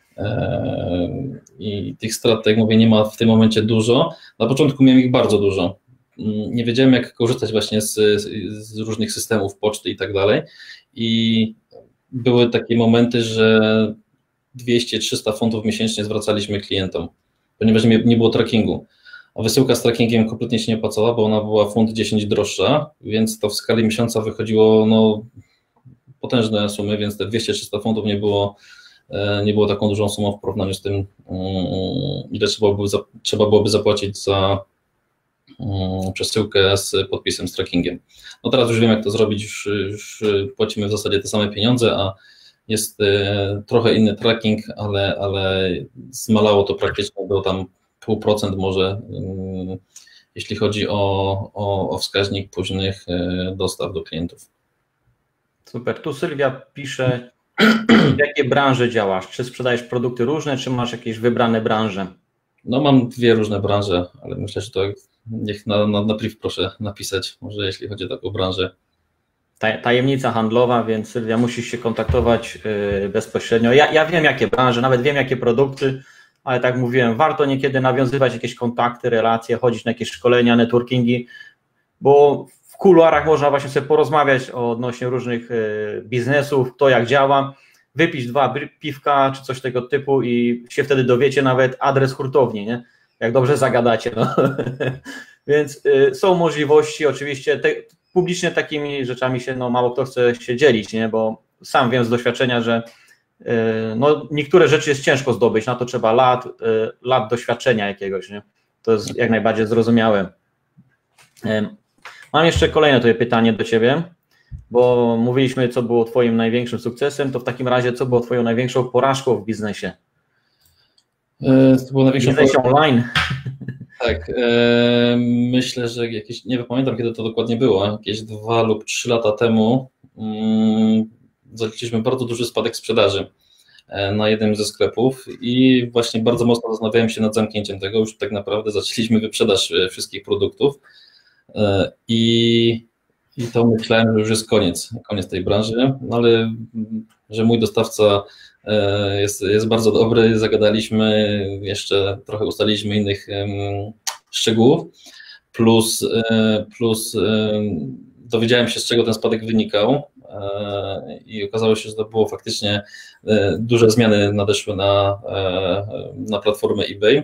S2: I tych strat, tak jak mówię, nie ma w tym momencie dużo. Na początku miałem ich bardzo dużo. Nie wiedziałem, jak korzystać właśnie z, z różnych systemów poczty i tak dalej. I były takie momenty, że dwieście trzysta funtów miesięcznie zwracaliśmy klientom, ponieważ nie, nie było trackingu. A wysyłka z trackingiem kompletnie się nie opłacała, bo ona była funt dziesięć droższa, więc to w skali miesiąca wychodziło no, potężne sumy, więc te dwieście trzysta funtów nie było, nie było taką dużą sumą w porównaniu z tym, ile trzeba byłoby, trzeba byłoby zapłacić za przesyłkę z podpisem, z trackingiem. No teraz już wiem, jak to zrobić, już, już płacimy w zasadzie te same pieniądze, a jest trochę inny tracking, ale, ale zmalało to praktycznie do tam pół procent może, jeśli chodzi o, o, o wskaźnik późnych dostaw do klientów.
S1: Super. Tu Sylwia pisze, w jakie branże działasz? Czy sprzedajesz produkty różne, czy masz jakieś wybrane branże?
S2: No mam dwie różne branże, ale myślę, że to niech na, na, na priv proszę napisać, może jeśli chodzi o taką branżę.
S1: Tajemnica handlowa, więc Sylwia, musisz się kontaktować yy, bezpośrednio. Ja, ja wiem, jakie branże, nawet wiem, jakie produkty, ale tak mówiłem, warto niekiedy nawiązywać jakieś kontakty, relacje, chodzić na jakieś szkolenia, networkingi, bo w kuluarach można właśnie sobie porozmawiać odnośnie różnych yy, biznesów, kto jak działa, wypić dwa piwka czy coś tego typu i się wtedy dowiecie nawet adres hurtowni, nie? Jak dobrze zagadacie. No. Więc y, są możliwości, oczywiście te, publicznie takimi rzeczami się no, mało kto chce się dzielić, nie? Bo sam wiem z doświadczenia, że y, no, niektóre rzeczy jest ciężko zdobyć, na to trzeba lat, y, lat doświadczenia jakiegoś, nie? To jest jak najbardziej zrozumiałe. Y, mam jeszcze kolejne tutaj pytanie do Ciebie, bo mówiliśmy, co było Twoim największym sukcesem, to w takim razie, co było Twoją największą porażką w biznesie?
S2: To było największą
S1: biznesie online.
S2: Tak, e, myślę, że jakieś, nie pamiętam kiedy to dokładnie było, jakieś dwa lub trzy lata temu mm, zaliczyliśmy bardzo duży spadek sprzedaży na jednym ze sklepów i właśnie bardzo mocno zastanawiałem się nad zamknięciem tego, już tak naprawdę zaczęliśmy wyprzedaż wszystkich produktów e, i I to myślałem, że już jest koniec, koniec tej branży, no ale że mój dostawca jest, jest bardzo dobry, zagadaliśmy, jeszcze trochę ustaliliśmy innych szczegółów, plus, plus dowiedziałem się, z czego ten spadek wynikał i okazało się, że to było faktycznie duże zmiany nadeszły na, na platformę eBay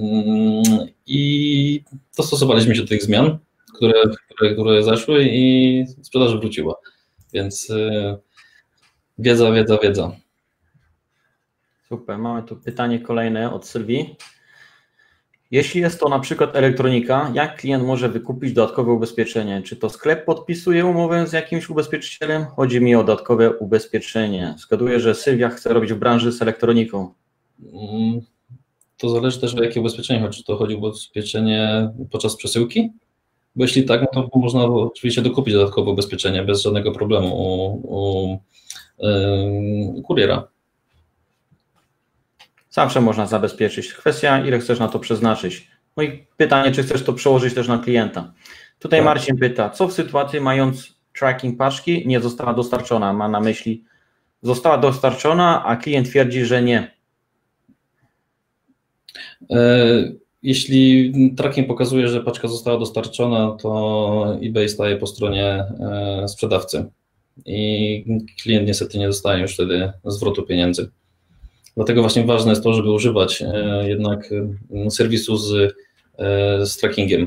S2: i dostosowaliśmy się do tych zmian, Które, które, które zeszły i sprzedaż wróciła. Więc yy, wiedza, wiedza, wiedza.
S1: Super, mamy tu pytanie kolejne od Sylwii. Jeśli jest to na przykład elektronika, jak klient może wykupić dodatkowe ubezpieczenie? Czy to sklep podpisuje umowę z jakimś ubezpieczycielem? Chodzi mi o dodatkowe ubezpieczenie. Zgaduję, że Sylwia chce robić w branży z elektroniką.
S2: Mm, to zależy też o jakie ubezpieczenie chodzi. Czy to chodzi o ubezpieczenie podczas przesyłki? Bo jeśli tak, no to można oczywiście dokupić dodatkowe ubezpieczenie bez żadnego problemu u, u, u kuriera.
S1: Zawsze można zabezpieczyć. Kwestia, ile chcesz na to przeznaczyć. No i pytanie, czy chcesz to przełożyć też na klienta. Tutaj tak. Marcin pyta, co w sytuacji mając tracking paczki nie została dostarczona? Ma na myśli, została dostarczona, a klient twierdzi, że nie.
S2: E Jeśli tracking pokazuje, że paczka została dostarczona, to eBay staje po stronie sprzedawcy i klient niestety nie dostaje już wtedy zwrotu pieniędzy. Dlatego właśnie ważne jest to, żeby używać jednak serwisu z, z trackingiem.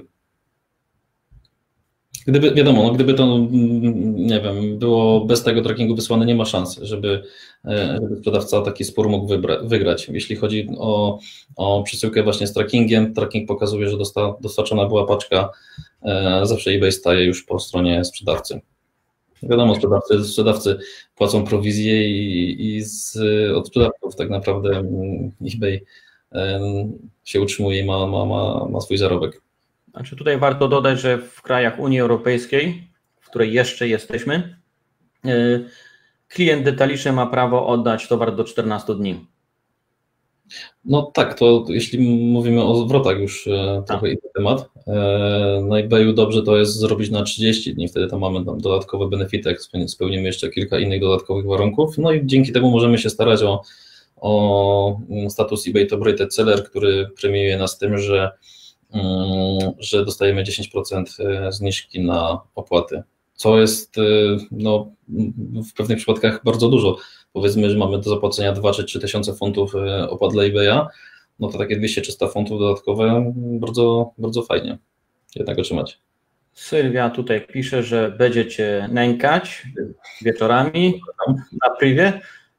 S2: Gdyby, wiadomo, no gdyby to, nie wiem, było bez tego trackingu wysłane, nie ma szans, żeby, żeby sprzedawca taki spór mógł wybra, wygrać. Jeśli chodzi o, o przesyłkę właśnie z trackingiem, tracking pokazuje, że dosta, dostarczona była paczka, zawsze eBay staje już po stronie sprzedawcy. Wiadomo, sprzedawcy, sprzedawcy płacą prowizję i, i z, od sprzedawców tak naprawdę eBay się utrzymuje i ma, ma, ma, ma swój zarobek.
S1: Znaczy tutaj warto dodać, że w krajach Unii Europejskiej, w której jeszcze jesteśmy, klient detaliczny ma prawo oddać towar do czternastu dni.
S2: No tak, to jeśli mówimy o zwrotach już trochę inny temat, na eBayu dobrze to jest zrobić na trzydzieści dni, wtedy tam mamy tam dodatkowe benefity, jak spełnimy jeszcze kilka innych dodatkowych warunków, no i dzięki temu możemy się starać o, o status eBay Top Rated Seller, który premiuje nas tym, że że dostajemy dziesięć procent zniżki na opłaty co jest no, w pewnych przypadkach bardzo dużo. Powiedzmy, że mamy do zapłacenia dwa czy trzy tysiące funtów opłat dla eBaya, no to takie dwieście trzysta funtów dodatkowe bardzo, bardzo fajnie jednak otrzymać.
S1: Sylwia tutaj pisze, że będziecie nękać wieczorami na privie.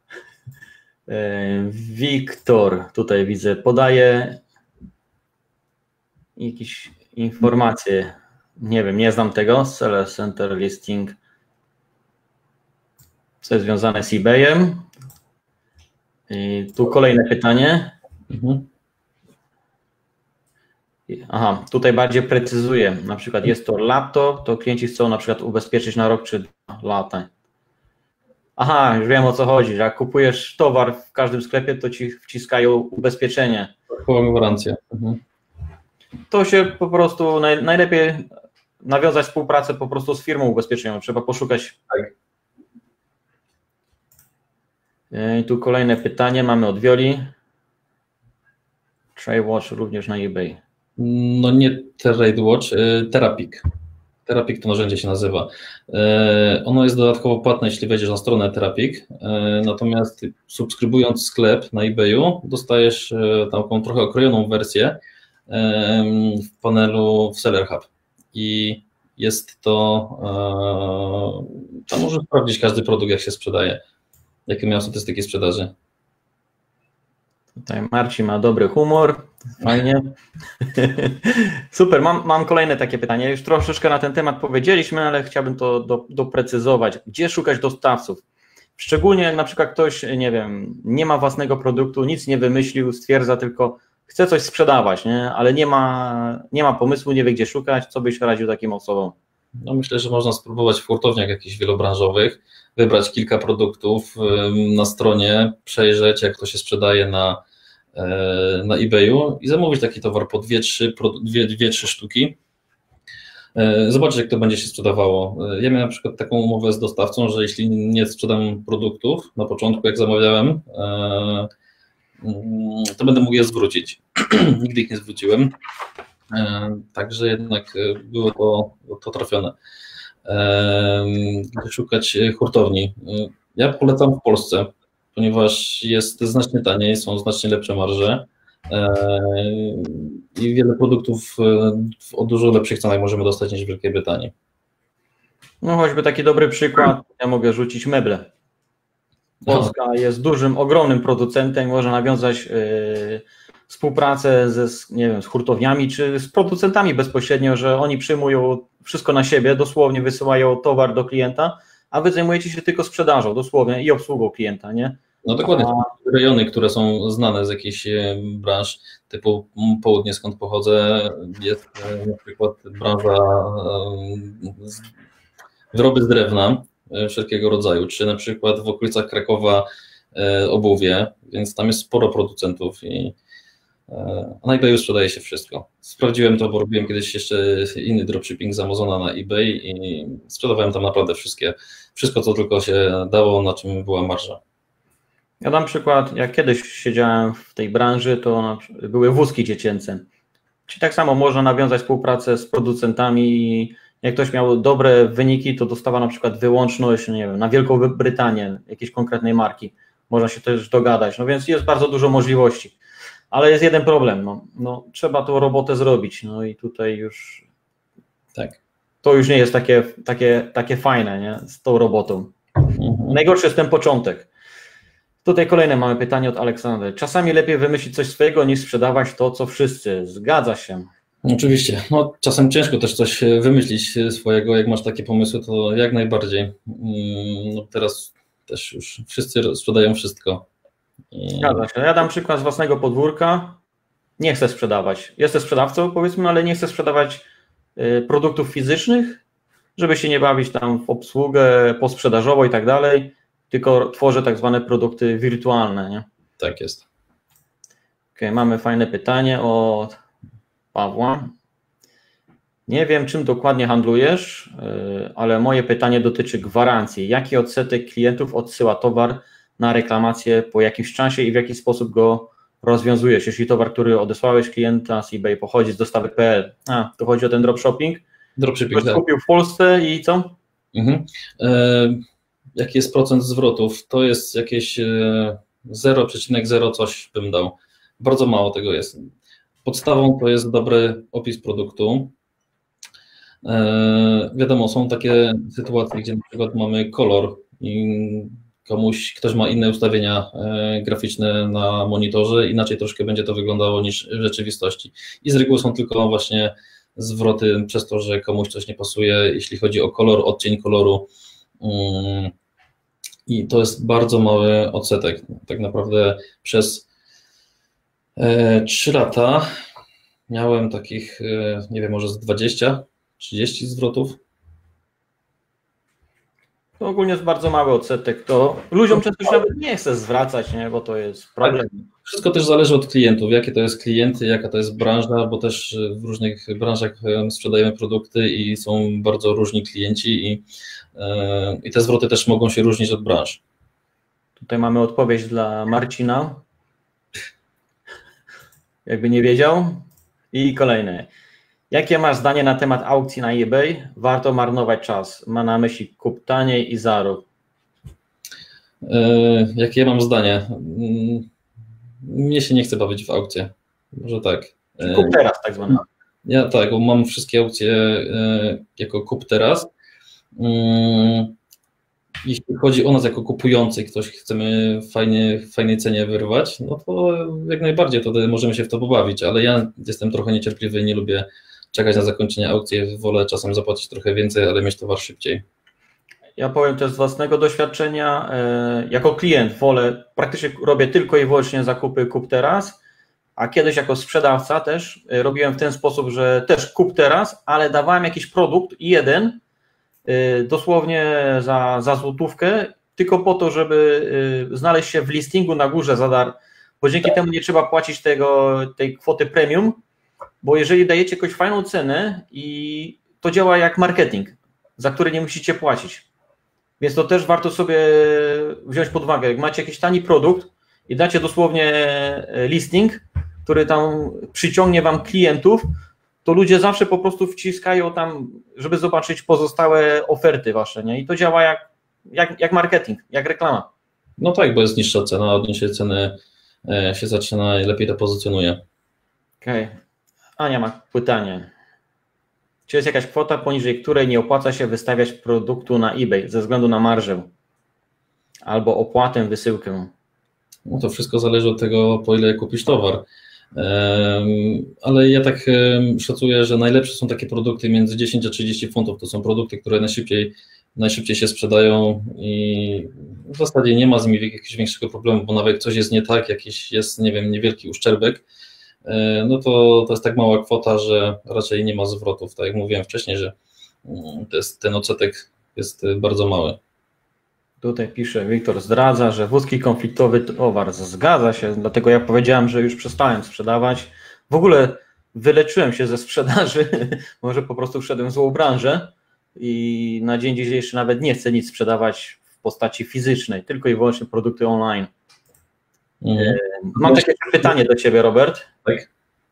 S1: Wiktor tutaj widzę, podaje jakieś informacje, nie wiem, nie znam tego, Seller Center Listing, co jest związane z eBayem. I tu kolejne pytanie. Mhm. Aha, tutaj bardziej precyzuję, na przykład jest to laptop, to klienci chcą na przykład ubezpieczyć na rok czy dwa lata. Aha, już wiem o co chodzi, że jak kupujesz towar w każdym sklepie, to ci wciskają ubezpieczenie.
S2: Pełną gwarancję. Mhm.
S1: To się po prostu naj, najlepiej nawiązać współpracę po prostu z firmą ubezpieczeniową, trzeba poszukać. Tak. I tu kolejne pytanie mamy od Wioli. TradeWatch również na eBay.
S2: No nie TradeWatch, Therapik. Therapik to narzędzie się nazywa. Ono jest dodatkowo płatne, jeśli wejdziesz na stronę Therapik, natomiast subskrybując sklep na eBayu dostajesz taką trochę okrojoną wersję w panelu w Seller Hub i jest to, tam możesz sprawdzić każdy produkt, jak się sprzedaje, jakie miał statystyki sprzedaży.
S1: Tutaj Marcin ma dobry humor, fajnie. Super, mam, mam kolejne takie pytanie. Już troszeczkę na ten temat powiedzieliśmy, ale chciałbym to do, doprecyzować. Gdzie szukać dostawców? Szczególnie jak na przykład ktoś, nie wiem, nie ma własnego produktu, nic nie wymyślił, stwierdza tylko, chce coś sprzedawać, nie? Ale nie ma, nie ma pomysłu, nie wie gdzie szukać. Co byś radził takim osobom?
S2: No myślę, że można spróbować w hurtowniach jakichś wielobranżowych, wybrać kilka produktów na stronie, przejrzeć jak to się sprzedaje na, na eBayu i zamówić taki towar po dwie trzy dwie, dwie, trzy sztuki. Zobaczyć jak to będzie się sprzedawało. Ja miałem na przykład taką umowę z dostawcą, że jeśli nie sprzedam produktów na początku jak zamawiałem, to będę mógł je zwrócić. Nigdy ich nie zwróciłem. Także jednak było to, to trafione. Gdzie szukać hurtowni? Ja polecam w Polsce, ponieważ jest znacznie taniej, są znacznie lepsze marże i wiele produktów o dużo lepszych cenach możemy dostać niż w Wielkiej Brytanii.
S1: No choćby taki dobry przykład, ja mogę rzucić meble. Polska jest dużym, ogromnym producentem, można nawiązać yy, współpracę ze, nie wiem, z hurtowniami czy z producentami bezpośrednio, że oni przyjmują wszystko na siebie, dosłownie wysyłają towar do klienta, a wy zajmujecie się tylko sprzedażą, dosłownie i obsługą klienta, nie?
S2: No dokładnie, a... rejony, które są znane z jakichś branż typu południe, skąd pochodzę, jest na przykład branża wyroby z drewna wszelkiego rodzaju, czy na przykład w okolicach Krakowa obuwie, więc tam jest sporo producentów i a na eBayu sprzedaje się wszystko. Sprawdziłem to, bo robiłem kiedyś jeszcze inny dropshipping z Amazona na eBay i sprzedawałem tam naprawdę wszystkie, wszystko co tylko się dało, na czym była marża.
S1: Ja dam przykład, jak kiedyś siedziałem w tej branży, to były wózki dziecięce. Czyli tak samo można nawiązać współpracę z producentami i jak ktoś miał dobre wyniki, to dostawał na przykład wyłączność, nie wiem, na Wielką Brytanię jakiejś konkretnej marki. Można się też dogadać, no więc jest bardzo dużo możliwości. Ale jest jeden problem, no, no, trzeba tą robotę zrobić, no i tutaj już
S2: tak.
S1: To już nie jest takie, takie, takie fajne, nie, z tą robotą. Mhm. Najgorszy jest ten początek. Tutaj kolejne mamy pytanie od Aleksandry. Czasami lepiej wymyślić coś swojego niż sprzedawać to, co wszyscy. Zgadza się.
S2: Oczywiście. No, czasem ciężko też coś wymyślić swojego, jak masz takie pomysły, to jak najbardziej. No, teraz też już wszyscy sprzedają wszystko.
S1: Zgadza się. Ja dam przykład z własnego podwórka. Nie chcę sprzedawać. Jestem sprzedawcą, powiedzmy, ale nie chcę sprzedawać produktów fizycznych, żeby się nie bawić tam w obsługę posprzedażową i tak dalej, tylko tworzę tak zwane produkty wirtualne, nie?
S2: Tak jest.
S1: Okay, mamy fajne pytanie od Pawła. Nie wiem, czym dokładnie handlujesz, ale moje pytanie dotyczy gwarancji. Jaki odsetek klientów odsyła towar na reklamację po jakimś czasie i w jaki sposób go rozwiązujesz? Jeśli towar, który odesłałeś klienta z eBay pochodzi z dostawy kropka pe el. A, to chodzi o ten dropshipping?
S2: Dropshipping,
S1: Ktoś kupił w Polsce i co?
S2: Mhm. E, jaki jest procent zwrotów? To jest jakieś zero przecinek zero coś bym dał. Bardzo mało tego jest. Podstawą to jest dobry opis produktu. E, wiadomo, są takie sytuacje, gdzie na przykład mamy kolor i komuś, ktoś ma inne ustawienia e, graficzne na monitorze, inaczej troszkę będzie to wyglądało niż w rzeczywistości. I z reguły są tylko właśnie zwroty przez to, że komuś coś nie pasuje, jeśli chodzi o kolor, odcień koloru. Um, I to jest bardzo mały odsetek. Tak naprawdę przez e, trzy lata miałem takich, e, nie wiem, może z dwadzieścia trzydzieści zwrotów.
S1: To ogólnie jest bardzo mały odsetek. To ludziom często już nawet nie chce zwracać, nie? Bo to jest problem.
S2: Tak. Wszystko też zależy od klientów, jakie to jest klienty, jaka to jest branża, bo też w różnych branżach sprzedajemy produkty i są bardzo różni klienci i, i te zwroty też mogą się różnić od branż.
S1: Tutaj mamy odpowiedź dla Marcina. Jakby nie wiedział. I kolejne. Jakie masz zdanie na temat aukcji na eBay? Warto marnować czas. Ma na myśli kup taniej i zarób.
S2: Yy, jakie ja mam zdanie? Yy, mnie się nie chce bawić w aukcje. Może tak.
S1: Yy, kup teraz tak zwane.
S2: Ja tak, bo mam wszystkie aukcje yy, jako kup teraz. Yy, jeśli chodzi o nas jako kupujący, ktoś chcemy fajnie, w fajnej cenie wyrwać, no to jak najbardziej wtedy możemy się w to pobawić, ale ja jestem trochę niecierpliwy i nie lubię czekać na zakończenie aukcji, wolę czasem zapłacić trochę więcej, ale mieć towar szybciej.
S1: Ja powiem też z własnego doświadczenia, jako klient wolę, praktycznie robię tylko i wyłącznie zakupy kup teraz, a kiedyś jako sprzedawca też robiłem w ten sposób, że też kup teraz, ale dawałem jakiś produkt jeden, dosłownie za, za złotówkę, tylko po to, żeby znaleźć się w listingu na górze za dar, bo dzięki temu nie trzeba płacić tego, tej kwoty premium, bo jeżeli dajecie jakąś fajną cenę i to działa jak marketing, za który nie musicie płacić. Więc to też warto sobie wziąć pod uwagę. Jak macie jakiś tani produkt i dacie dosłownie listing, który tam przyciągnie wam klientów, to ludzie zawsze po prostu wciskają tam, żeby zobaczyć pozostałe oferty wasze, nie? I to działa jak, jak, jak marketing, jak reklama.
S2: No tak, bo jest niższa cena, od niższej ceny się zaczyna i lepiej to pozycjonuje.
S1: Okej. Okay. Ania ma pytanie. Czy jest jakaś kwota, poniżej której nie opłaca się wystawiać produktu na eBay ze względu na marżę albo opłatę, wysyłkę?
S2: No to wszystko zależy od tego, po ile kupisz towar. Ale ja tak szacuję, że najlepsze są takie produkty między dziesięć a trzydzieści funtów. To są produkty, które najszybciej, najszybciej się sprzedają i w zasadzie nie ma z nimi jakiegoś większego problemu, bo nawet jak coś jest nie tak, jakiś jest, nie wiem, niewielki uszczerbek, no to, to jest tak mała kwota, że raczej nie ma zwrotów. Tak jak mówiłem wcześniej, że to jest, ten odsetek jest bardzo mały.
S1: Tutaj pisze, Wiktor zdradza, że wózki konfliktowy towar. Zgadza się, dlatego ja powiedziałem, że już przestałem sprzedawać. W ogóle wyleczyłem się ze sprzedaży, może po prostu wszedłem w złą branżę i na dzień dzisiejszy nawet nie chcę nic sprzedawać w postaci fizycznej, tylko i wyłącznie produkty online. Mhm. Mam takie pytanie do Ciebie, Robert.
S2: Tak.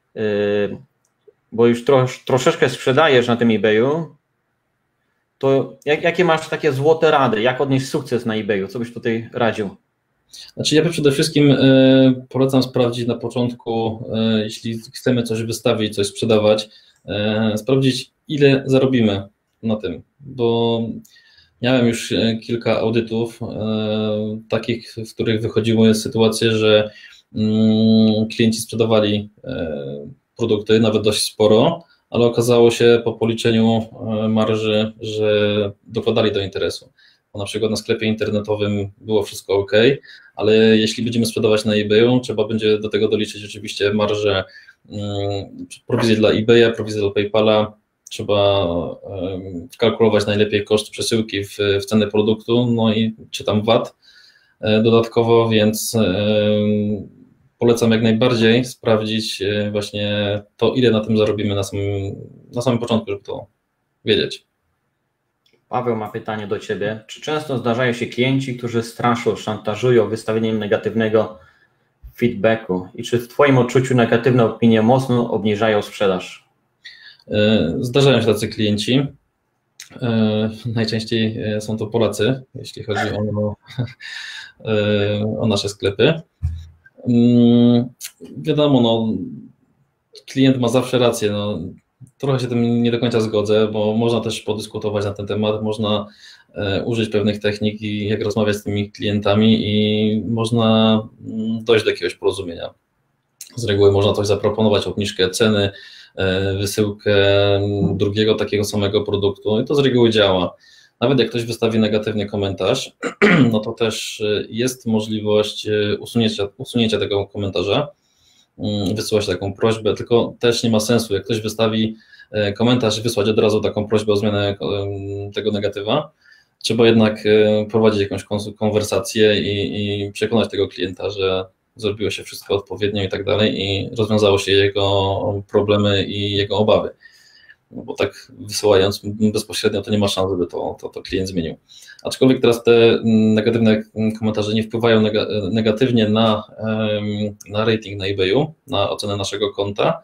S1: Bo już trosz, troszeczkę sprzedajesz na tym eBayu. To jak, jakie masz takie złote rady? Jak odnieść sukces na eBayu? Co byś tutaj radził?
S2: Znaczy ja przede wszystkim y, polecam sprawdzić na początku, y, jeśli chcemy coś wystawić, coś sprzedawać, y, sprawdzić, ile zarobimy na tym, bo miałem już kilka audytów y, takich, w których wychodziły sytuacje, że y, klienci sprzedawali y, produkty, nawet dość sporo, ale okazało się po policzeniu marży, że dokładali do interesu. Bo na przykład na sklepie internetowym było wszystko ok, ale jeśli będziemy sprzedawać na eBayu, trzeba będzie do tego doliczyć oczywiście marżę, prowizję dla eBaya, prowizję dla PayPala, trzeba kalkulować najlepiej koszt przesyłki w, w cenę produktu, no i czy tam V A T dodatkowo, więc polecam jak najbardziej sprawdzić właśnie to, ile na tym zarobimy na samym, na samym początku, żeby to wiedzieć.
S1: Paweł ma pytanie do Ciebie. Czy często zdarzają się klienci, którzy straszą, szantażują wystawieniem negatywnego feedbacku i czy w Twoim odczuciu negatywne opinie mocno obniżają sprzedaż?
S2: Zdarzają się tacy klienci. Najczęściej są to Polacy, jeśli chodzi o, o nasze sklepy. Wiadomo, no, klient ma zawsze rację. No, trochę się tym nie do końca zgodzę, bo można też podyskutować na ten temat, można użyć pewnych technik i jak rozmawiać z tymi klientami i można dojść do jakiegoś porozumienia. Z reguły można coś zaproponować, obniżkę ceny, wysyłkę drugiego takiego samego produktu i to z reguły działa. Nawet jak ktoś wystawi negatywny komentarz, no to też jest możliwość usunięcia, usunięcia tego komentarza, wysyłać taką prośbę, tylko też nie ma sensu, jak ktoś wystawi komentarz, wysłać od razu taką prośbę o zmianę tego negatywa. Trzeba jednak prowadzić jakąś konwersację i, i przekonać tego klienta, że zrobiło się wszystko odpowiednio i tak dalej i rozwiązało się jego problemy i jego obawy. No bo tak wysyłając bezpośrednio to nie ma szans, żeby to, to, to klient zmienił. Aczkolwiek teraz te negatywne komentarze nie wpływają negatywnie na, na rating na eBayu, na ocenę naszego konta.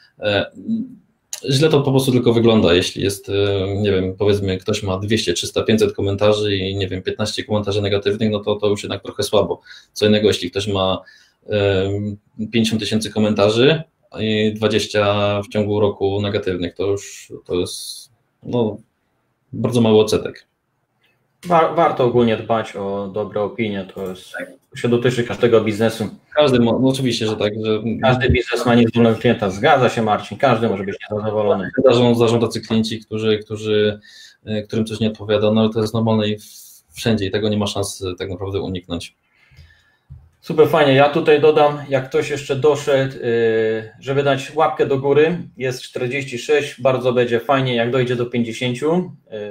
S2: Źle to po prostu tylko wygląda, jeśli jest, nie wiem, powiedzmy ktoś ma dwieście, trzysta, pięćset komentarzy i nie wiem, piętnaście komentarzy negatywnych, no to to już jednak trochę słabo. Co innego, jeśli ktoś ma pięćdziesiąt tysięcy komentarzy i dwadzieścia w ciągu roku negatywnych, to już to jest no, bardzo mały odsetek.
S1: War, warto ogólnie dbać o dobre opinie, to jest, to się dotyczy każdego biznesu.
S2: Każdy, no oczywiście, że tak. Że...
S1: Każdy biznes ma niezadowolonego klienta, zgadza się Marcin, każdy może być niezadowolony.
S2: Zdarzą, zdarzą tacy klienci, którzy, którzy, którym coś nie odpowiada, no ale to jest normalne i wszędzie i tego nie ma szans tak naprawdę uniknąć.
S1: Super fajnie, ja tutaj dodam, jak ktoś jeszcze doszedł, żeby dać łapkę do góry, jest czterdzieści sześć, bardzo będzie fajnie, jak dojdzie do pięćdziesięciu.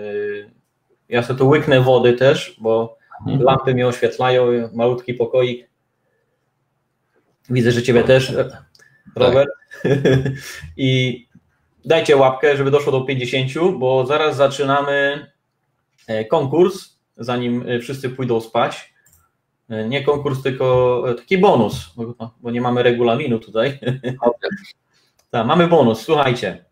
S1: Ja sobie tu łyknę wody też, bo lampy mnie oświetlają, malutki pokoik. Widzę, że Ciebie też, Robert. Tak. I dajcie łapkę, żeby doszło do pięćdziesięciu, bo zaraz zaczynamy konkurs, zanim wszyscy pójdą spać. Nie konkurs, tylko taki bonus, bo nie mamy regulaminu tutaj. Okay. Tak, mamy bonus, słuchajcie.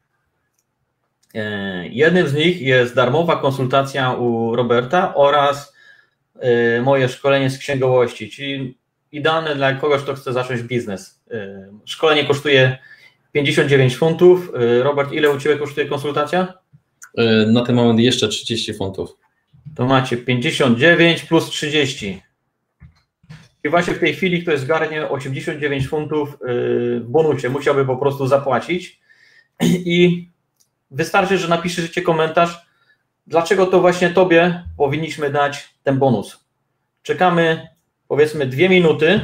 S1: Jednym z nich jest darmowa konsultacja u Roberta oraz moje szkolenie z księgowości, czyli idealne dla kogoś, kto chce zacząć biznes. Szkolenie kosztuje pięćdziesiąt dziewięć funtów. Robert, ile u Ciebie kosztuje konsultacja?
S2: Na ten moment jeszcze trzydzieści funtów.
S1: To macie pięćdziesiąt dziewięć plus trzydzieści. I właśnie w tej chwili ktoś zgarnie osiemdziesiąt dziewięć funtów w bonusie, musiałby po prostu zapłacić i wystarczy, że napiszecie komentarz, dlaczego to właśnie Tobie powinniśmy dać ten bonus. Czekamy powiedzmy dwie minuty,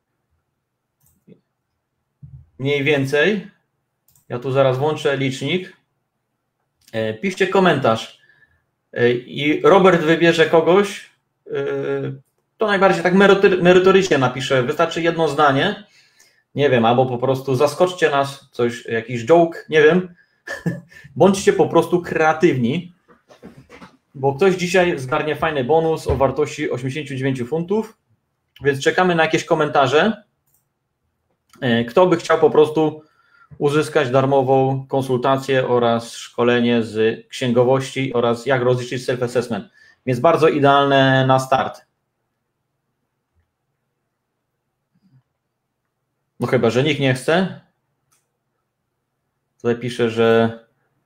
S1: mniej więcej. Ja tu zaraz włączę licznik. Piszcie komentarz i Robert wybierze kogoś, to najbardziej tak merytorycznie napisze, wystarczy jedno zdanie, nie wiem, albo po prostu zaskoczcie nas, coś, jakiś joke, nie wiem, bądźcie po prostu kreatywni, bo ktoś dzisiaj zgarnie fajny bonus o wartości osiemdziesiąt dziewięć funtów, więc czekamy na jakieś komentarze, kto by chciał po prostu uzyskać darmową konsultację oraz szkolenie z księgowości oraz jak rozliczyć self-assessment, więc bardzo idealne na start. No chyba, że nikt nie chce. Tutaj pisze, że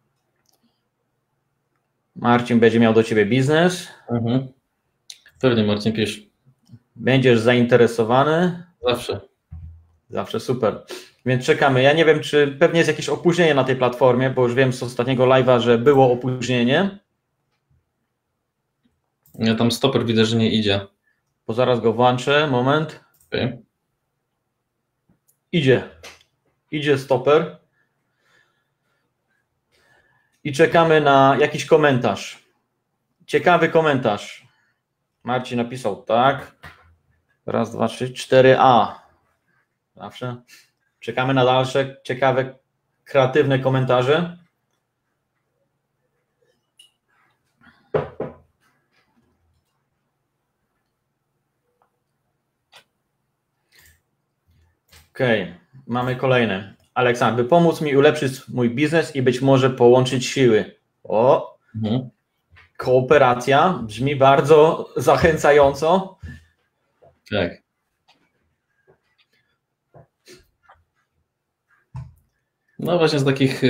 S1: Marcin będzie miał do Ciebie biznes.
S2: Mhm. Pewnie, Marcin, pisz.
S1: Będziesz zainteresowany?
S2: Zawsze.
S1: Zawsze, super. Więc czekamy. Ja nie wiem, czy pewnie jest jakieś opóźnienie na tej platformie, bo już wiem z ostatniego live'a, że było opóźnienie.
S2: Ja tam stoper widzę, że nie idzie.
S1: Bo zaraz go włączę. Moment.
S2: Okay.
S1: Idzie. Idzie stoper. I czekamy na jakiś komentarz. Ciekawy komentarz. Marcin napisał tak. Raz, dwa, trzy, cztery A. Zawsze. Czekamy na dalsze ciekawe, kreatywne komentarze. Okej, okay. Mamy kolejne. Aleksandr, by pomóc mi ulepszyć mój biznes i być może połączyć siły. O, mhm. kooperacja brzmi bardzo zachęcająco.
S2: Tak. No właśnie z takich,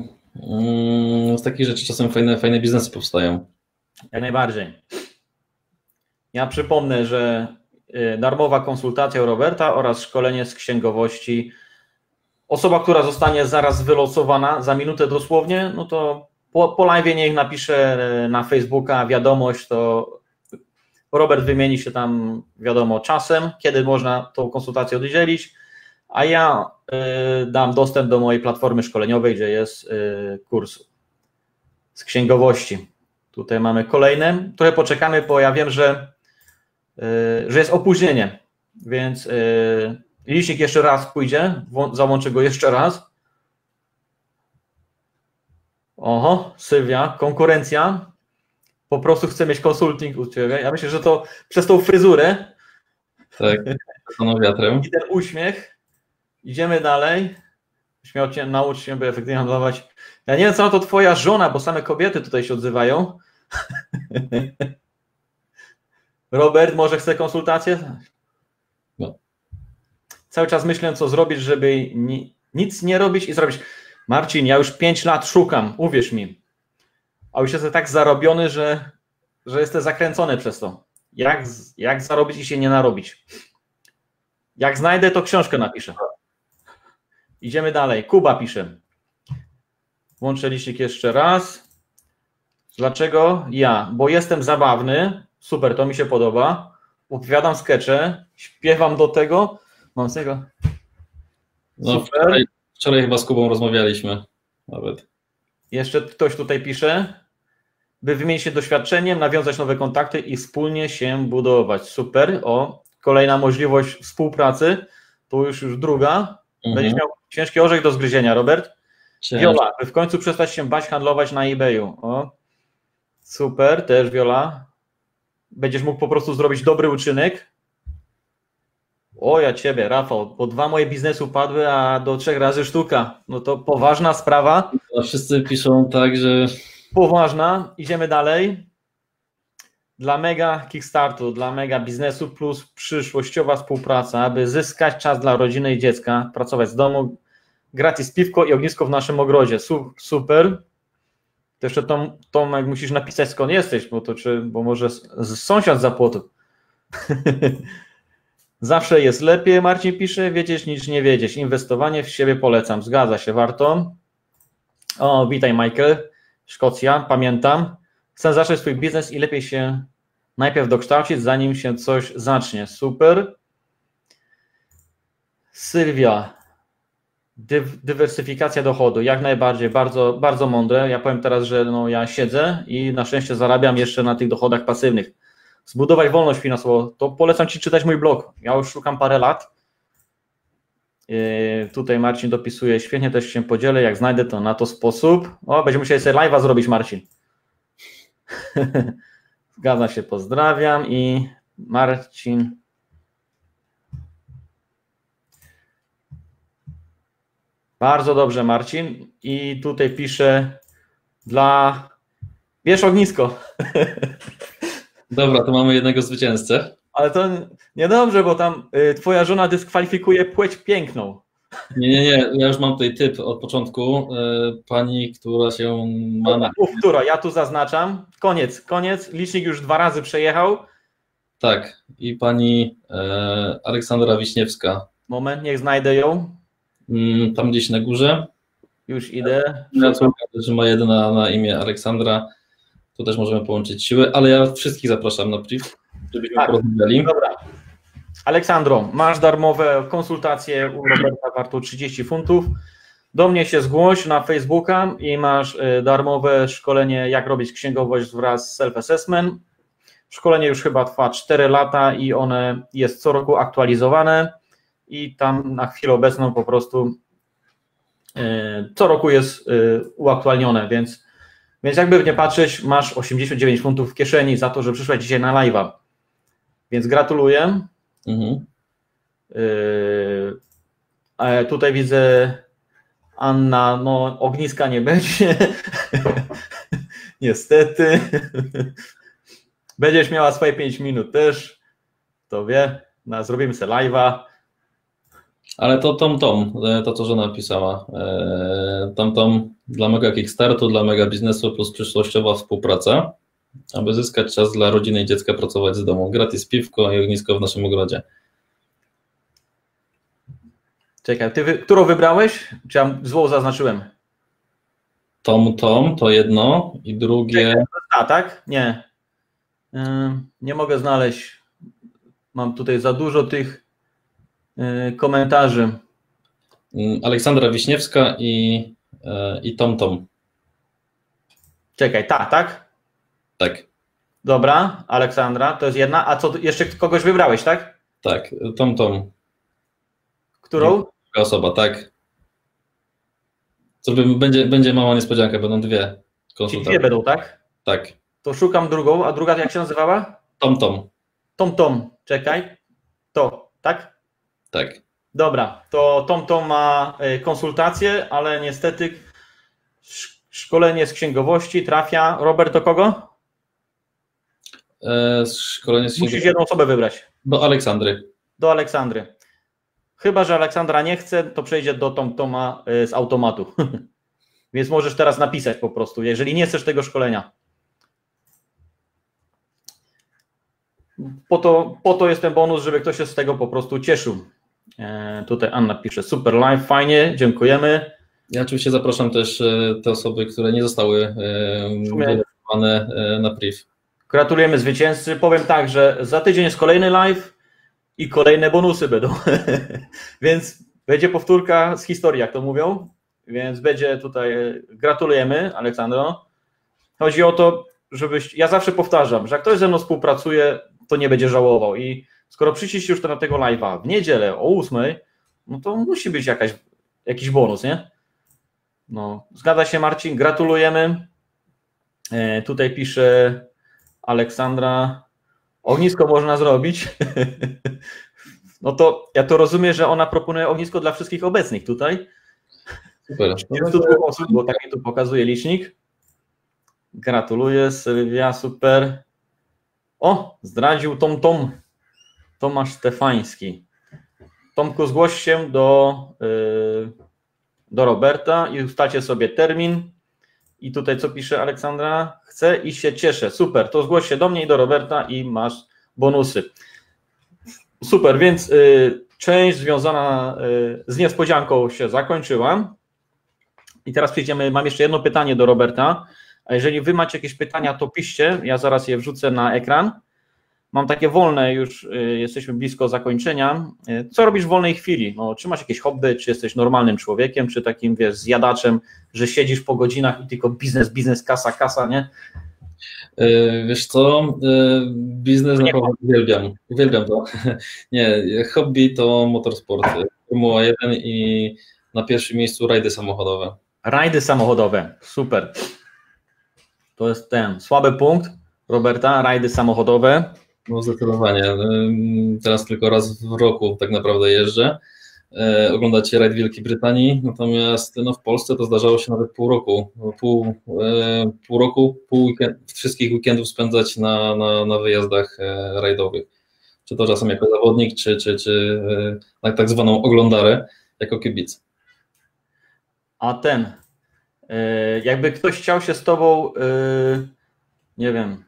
S2: z takich rzeczy czasem fajne, fajne biznesy powstają.
S1: Jak najbardziej. Ja przypomnę, że darmowa konsultacja u Roberta oraz szkolenie z księgowości. Osoba, która zostanie zaraz wylosowana za minutę dosłownie, no to po, po live niech napisze na Facebooka wiadomość, to Robert wymieni się tam, wiadomo, czasem, kiedy można tą konsultację oddzielić, a ja y, dam dostęp do mojej platformy szkoleniowej, gdzie jest y, kurs z księgowości. Tutaj mamy kolejne. Trochę poczekamy, bo ja wiem, że, y, że jest opóźnienie, więc y, licznik jeszcze raz pójdzie, załączę go jeszcze raz. Oho, Sylwia, konkurencja. Po prostu chcę mieć konsulting u Ciebie. Ja myślę, że to przez tą fryzurę.
S2: Tak, z wiatrem.
S1: I ten uśmiech. Idziemy dalej. Śmiał Cię, naucz się, by efektywnie handlować. Ja nie wiem, co na to Twoja żona, bo same kobiety tutaj się odzywają. Robert, może chce konsultację?
S2: No.
S1: Cały czas myślę, co zrobić, żeby ni nic nie robić i zrobić. Marcin, ja już pięć lat szukam, uwierz mi. A już jestem tak zarobiony, że, że jestem zakręcony przez to. Jak, jak zarobić i się nie narobić. Jak znajdę, to książkę napiszę. Idziemy dalej. Kuba pisze. Włączę licznik jeszcze raz. Dlaczego ja? Bo jestem zabawny. Super, to mi się podoba. Opowiadam skecze, śpiewam do tego. Mam z tego.
S2: No, wczoraj, wczoraj chyba z Kubą rozmawialiśmy nawet.
S1: Jeszcze ktoś tutaj pisze, by wymienić się doświadczeniem, nawiązać nowe kontakty i wspólnie się budować. Super. O, kolejna możliwość współpracy. To już już druga. Mhm. Będziesz miał ciężki orzech do zgryzienia, Robert. Ciężki. Wiola, by w końcu przestać się bać handlować na eBayu. O, super, też Wiola. Będziesz mógł po prostu zrobić dobry uczynek. O, ja Ciebie, Rafał, bo dwa moje biznesy upadły, a do trzech razy sztuka. No to poważna sprawa.
S2: A wszyscy piszą tak, że...
S1: Poważna. Idziemy dalej. Dla mega kickstartu, dla mega biznesu plus przyszłościowa współpraca, aby zyskać czas dla rodziny i dziecka, pracować z domu, gratis piwko i ognisko w naszym ogrodzie. Super. To jeszcze Tom, Tomek musisz napisać, skąd jesteś, bo to czy, bo może z, z sąsiad za płotu. Zawsze jest lepiej, Marcin pisze, wiedzieć niż nie wiedzieć. Inwestowanie w siebie polecam. Zgadza się, warto. O, witaj Michael, Szkocja, pamiętam. Chcę zacząć swój biznes i lepiej się najpierw dokształcić, zanim się coś zacznie. Super. Sylwia, dy, dywersyfikacja dochodu, jak najbardziej, bardzo, bardzo mądre. Ja powiem teraz, że no, ja siedzę i na szczęście zarabiam jeszcze na tych dochodach pasywnych. Zbudować wolność finansową, to polecam Ci czytać mój blog. Ja już szukam parę lat. Yy, tutaj Marcin dopisuje, świetnie też się podzielę, jak znajdę to na to sposób. O, będziemy musieli sobie live'a zrobić, Marcin. Zgadza się, pozdrawiam i Marcin. Bardzo dobrze, Marcin. I tutaj pisze dla... Bierz ognisko.
S2: Dobra, to mamy jednego zwycięzcę.
S1: Ale to niedobrze, bo tam y, twoja żona dyskwalifikuje płeć piękną.
S2: Nie, nie, nie, ja już mam tutaj typ od początku. Y, pani, która się ma na...
S1: Uf, która, ja tu zaznaczam. Koniec, koniec. Licznik już dwa razy przejechał.
S2: Tak, i pani y, Aleksandra Wiśniewska.
S1: Moment, niech znajdę ją.
S2: Y, tam gdzieś na górze.
S1: Już idę.
S2: Ja córka też ma jedna na imię Aleksandra. Tu też możemy połączyć siły, ale ja wszystkich zapraszam na priv, żebyśmy tak porozmawiali.
S1: Dobra. Aleksandro, masz darmowe konsultacje u Roberta warto trzydzieści funtów. Do mnie się zgłoś na Facebooka i masz darmowe szkolenie, jak robić księgowość wraz z self-assessment. Szkolenie już chyba trwa cztery lata i one jest co roku aktualizowane i tam na chwilę obecną po prostu co roku jest uaktualnione, więc Więc jakby nie patrzeć, masz osiemdziesiąt dziewięć funtów w kieszeni za to, że przyszłeś dzisiaj na live'a. Więc gratuluję. Mhm. Yy, tutaj widzę Anna, no ogniska nie będzie. Niestety. Będziesz miała swoje pięć minut też. To wie. No, zrobimy sobie live'a.
S2: Ale to Tom Tom, to co żona napisała. Tom Tom dla mega kickstartu, dla mega biznesu plus przyszłościowa współpraca, aby zyskać czas dla rodziny i dziecka, pracować z domu. Gratis piwko i ognisko w naszym ogrodzie.
S1: Czekaj, ty wy, którą wybrałeś? Czy ja złą zaznaczyłem?
S2: Tom Tom to jedno i drugie...
S1: Czekaj, a tak? Nie. Yy, nie mogę znaleźć. Mam tutaj za dużo tych yy, komentarzy.
S2: Aleksandra Wiśniewska i, yy, i Tom Tom.
S1: Czekaj, ta, tak?
S2: Tak.
S1: Dobra, Aleksandra, to jest jedna. A co, jeszcze kogoś wybrałeś, tak?
S2: Tak, Tom Tom.
S1: Którą?
S2: Druga osoba, tak. Co będzie, będzie mała niespodzianka, będą dwie konsultacje.
S1: Czyli dwie będą, tak?
S2: Tak.
S1: To szukam drugą, a druga jak się nazywała?
S2: Tom Tom.
S1: Tom Tom, czekaj. To, tak?
S2: Tak.
S1: Dobra, to Tom Tom ma konsultacje, ale niestety szkolenie z księgowości trafia. Robert, do kogo?
S2: E, szkolenie z księgowości.
S1: Musisz jedną osobę wybrać.
S2: Do Aleksandry.
S1: Do Aleksandry. Chyba że Aleksandra nie chce, to przejdzie do Tom Toma z automatu. Więc możesz teraz napisać po prostu, jeżeli nie chcesz tego szkolenia. Po to, po to jest ten bonus, żeby ktoś się z tego po prostu cieszył. E, tutaj Anna pisze, super live, fajnie, dziękujemy.
S2: Ja oczywiście zapraszam też te osoby, które nie zostały wylosowane na priv.
S1: Gratulujemy zwycięzcy. Powiem tak, że za tydzień jest kolejny live i kolejne bonusy będą. Więc będzie powtórka z historii, jak to mówią. Więc będzie tutaj, gratulujemy, Aleksandro. Chodzi o to, żebyś, ja zawsze powtarzam, że jak ktoś ze mną współpracuje, to nie będzie żałował. I skoro przyjdziecie już na tego live'a w niedzielę o ósmej, no to musi być jakaś, jakiś bonus, nie? No, zgadza się, Marcin, gratulujemy. E, tutaj pisze Aleksandra, ognisko można zrobić. No to ja to rozumiem, że ona proponuje ognisko dla wszystkich obecnych tutaj.
S2: Super.
S1: trzydzieści dwa osób, bo tak mi tu pokazuje licznik. Gratuluję, Sylwia, super. O, zdradził Tom Tom. Tomasz Stefański. Tomku, zgłoś się do, yy, do Roberta i ustalcie sobie termin. I tutaj co pisze Aleksandra? Chcę i się cieszę. Super, to zgłoś się do mnie i do Roberta i masz bonusy. Super, więc y, część związana y, z niespodzianką się zakończyła. I teraz przejdziemy, mam jeszcze jedno pytanie do Roberta. A jeżeli wy macie jakieś pytania, to piszcie, ja zaraz je wrzucę na ekran. Mam takie wolne, już y, jesteśmy blisko zakończenia. Y, co robisz w wolnej chwili? No, czy masz jakieś hobby, czy jesteś normalnym człowiekiem, czy takim, wiesz, zjadaczem, że siedzisz po godzinach i tylko biznes, biznes, kasa, kasa, nie?
S2: Yy, wiesz co, yy, biznes naprawdę uwielbiam, uwielbiam to. Nie, hobby to motorsporty, Formuła jeden i na pierwszym miejscu rajdy samochodowe.
S1: Rajdy samochodowe, super. To jest ten słaby punkt Roberta, rajdy samochodowe.
S2: No zdecydowanie. Teraz tylko raz w roku tak naprawdę jeżdżę. Oglądacie rajd Wielkiej Brytanii, natomiast no, w Polsce to zdarzało się nawet pół roku. Pół, pół roku, pół weekend, wszystkich weekendów spędzać na, na, na wyjazdach rajdowych. Czy to czasem jako zawodnik, czy, czy, czy na tak zwaną oglądarę jako kibic.
S1: A ten, jakby ktoś chciał się z tobą, nie wiem,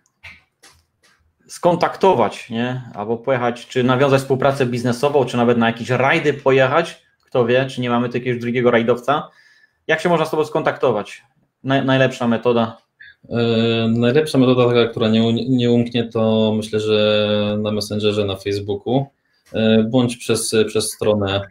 S1: skontaktować, nie? Albo pojechać, czy nawiązać współpracę biznesową, czy nawet na jakieś rajdy pojechać, kto wie, czy nie mamy tu jakiegoś drugiego rajdowca. Jak się można z tobą skontaktować? Naj, najlepsza metoda?
S2: Yy, najlepsza metoda, taka, która nie, nie umknie, to myślę, że na Messengerze, na Facebooku, yy, bądź przez, przez stronę,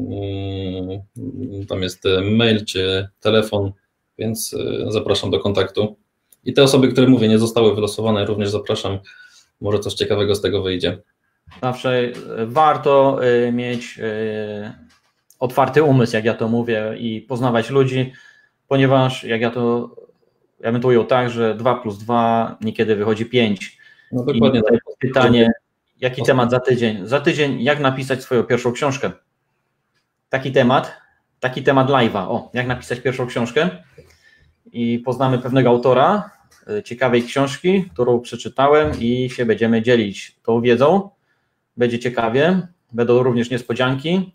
S2: yy, tam jest mail czy telefon, więc yy, zapraszam do kontaktu. I te osoby, które mówię, nie zostały wylosowane, również zapraszam. Może coś ciekawego z tego wyjdzie. Zawsze
S1: warto mieć otwarty umysł, jak ja to mówię, i poznawać ludzi, ponieważ jak ja to, ja bym to ujął tak, że dwa plus dwa niekiedy wychodzi pięć.
S2: No dokładnie.
S1: I pytanie, jaki temat za tydzień? Za tydzień, jak napisać swoją pierwszą książkę? Taki temat, taki temat live'a. O, jak napisać pierwszą książkę? I poznamy pewnego autora, ciekawej książki, którą przeczytałem i się będziemy dzielić tą wiedzą. Będzie ciekawie, będą również niespodzianki.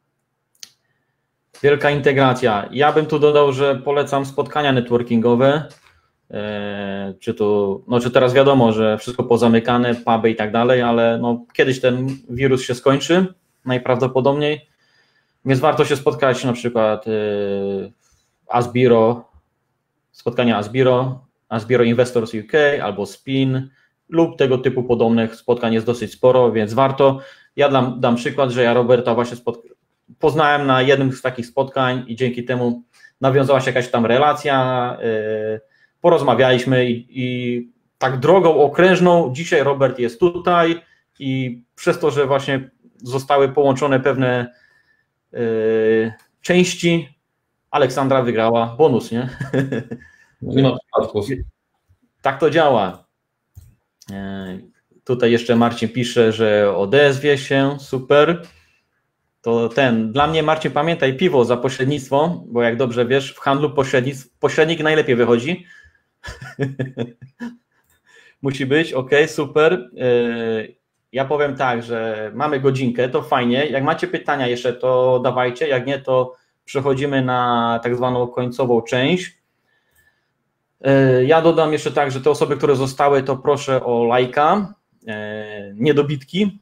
S1: Wielka integracja. Ja bym tu dodał, że polecam spotkania networkingowe, czy tu, no czy teraz wiadomo, że wszystko pozamykane, puby i tak dalej, ale no kiedyś ten wirus się skończy, najprawdopodobniej, więc warto się spotkać na przykład Asbiro, spotkania Asbiro, Asbiro Investors U K albo Spin lub tego typu podobnych spotkań jest dosyć sporo, więc warto. Ja dam, dam przykład, że ja Roberta właśnie spotkałem, poznałem na jednym z takich spotkań i dzięki temu nawiązała się jakaś tam relacja, yy, porozmawialiśmy i, i tak drogą okrężną dzisiaj Robert jest tutaj i przez to, że właśnie zostały połączone pewne yy, części, Aleksandra wygrała bonus, nie?
S2: Nie ma przypadków.
S1: Tak to działa. Yy, tutaj jeszcze Marcin pisze, że odezwie się, super. To ten, dla mnie Marcin, pamiętaj, piwo za pośrednictwo, bo jak dobrze wiesz, w handlu pośrednik najlepiej wychodzi. Musi być, ok, super. Ja powiem tak, że mamy godzinkę, to fajnie. Jak macie pytania jeszcze, to dawajcie, jak nie, to przechodzimy na tak zwaną końcową część. Ja dodam jeszcze tak, że te osoby, które zostały, to proszę o lajka, niedobitki.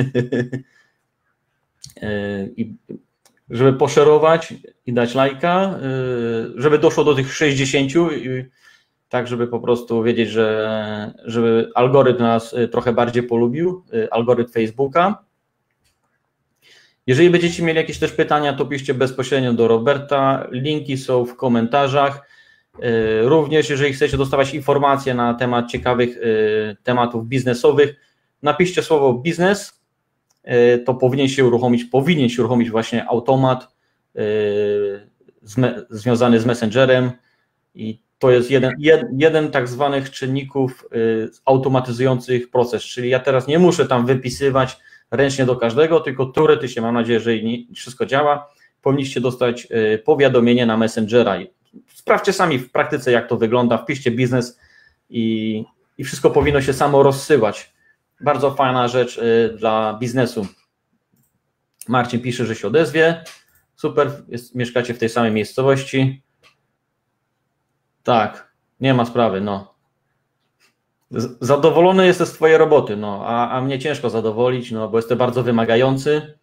S1: I żeby poszerować i dać lajka, żeby doszło do tych sześćdziesięciu, tak żeby po prostu wiedzieć, że żeby algorytm nas trochę bardziej polubił, algorytm Facebooka. Jeżeli będziecie mieli jakieś też pytania, to piszcie bezpośrednio do Roberta, linki są w komentarzach. Również jeżeli chcecie dostawać informacje na temat ciekawych tematów biznesowych, napiszcie słowo biznes, to powinien się uruchomić, powinien się uruchomić właśnie automat z, związany z Messengerem i to jest jeden, jed, jeden tak zwanych czynników automatyzujących proces, czyli ja teraz nie muszę tam wypisywać ręcznie do każdego, tylko teoretycznie, mam nadzieję, że wszystko działa, powinniście dostać powiadomienie na Messengera. Sprawdźcie sami w praktyce, jak to wygląda, wpiszcie biznes i, i wszystko powinno się samo rozsyłać. Bardzo fajna rzecz dla biznesu. Marcin pisze, że się odezwie. Super, jest, mieszkacie w tej samej miejscowości. Tak, nie ma sprawy, no. Zadowolony jesteś z twojej roboty, no, a, a mnie ciężko zadowolić, no, bo jestem bardzo wymagający.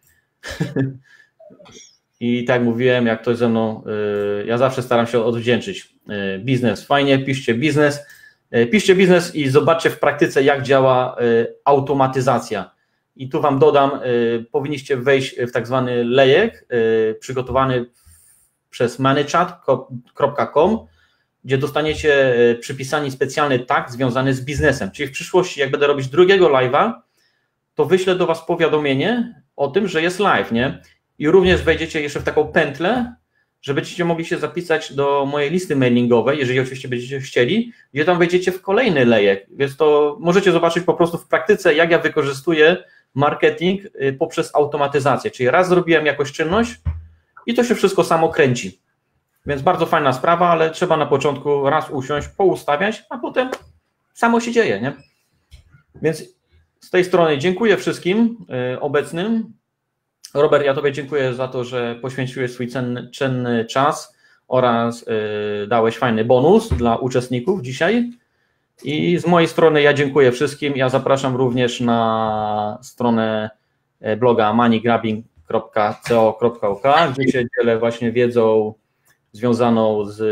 S1: I tak mówiłem, jak ktoś ze mną, y, ja zawsze staram się odwdzięczyć. Y, biznes, fajnie, piszcie biznes. Piszcie biznes i zobaczcie w praktyce, jak działa automatyzacja. I tu Wam dodam, powinniście wejść w tak zwany lejek przygotowany przez managechat kropka com, gdzie dostaniecie przypisany specjalny tag związany z biznesem. Czyli w przyszłości, jak będę robić drugiego live'a, to wyślę do Was powiadomienie o tym, że jest live, nie? I również wejdziecie jeszcze w taką pętlę, że będziecie mogli się zapisać do mojej listy mailingowej, jeżeli oczywiście będziecie chcieli, gdzie tam wejdziecie w kolejny lejek, więc to możecie zobaczyć po prostu w praktyce, jak ja wykorzystuję marketing poprzez automatyzację, czyli raz zrobiłem jakąś czynność i to się wszystko samo kręci, więc bardzo fajna sprawa, ale trzeba na początku raz usiąść, poustawiać, a potem samo się dzieje, nie? Więc z tej strony dziękuję wszystkim obecnym. Robert, ja Tobie dziękuję za to, że poświęciłeś swój cenny, cenny czas oraz y, dałeś fajny bonus dla uczestników dzisiaj. I z mojej strony ja dziękuję wszystkim. Ja zapraszam również na stronę bloga money grabbing kropka co kropka uk, gdzie się dzielę właśnie wiedzą związaną z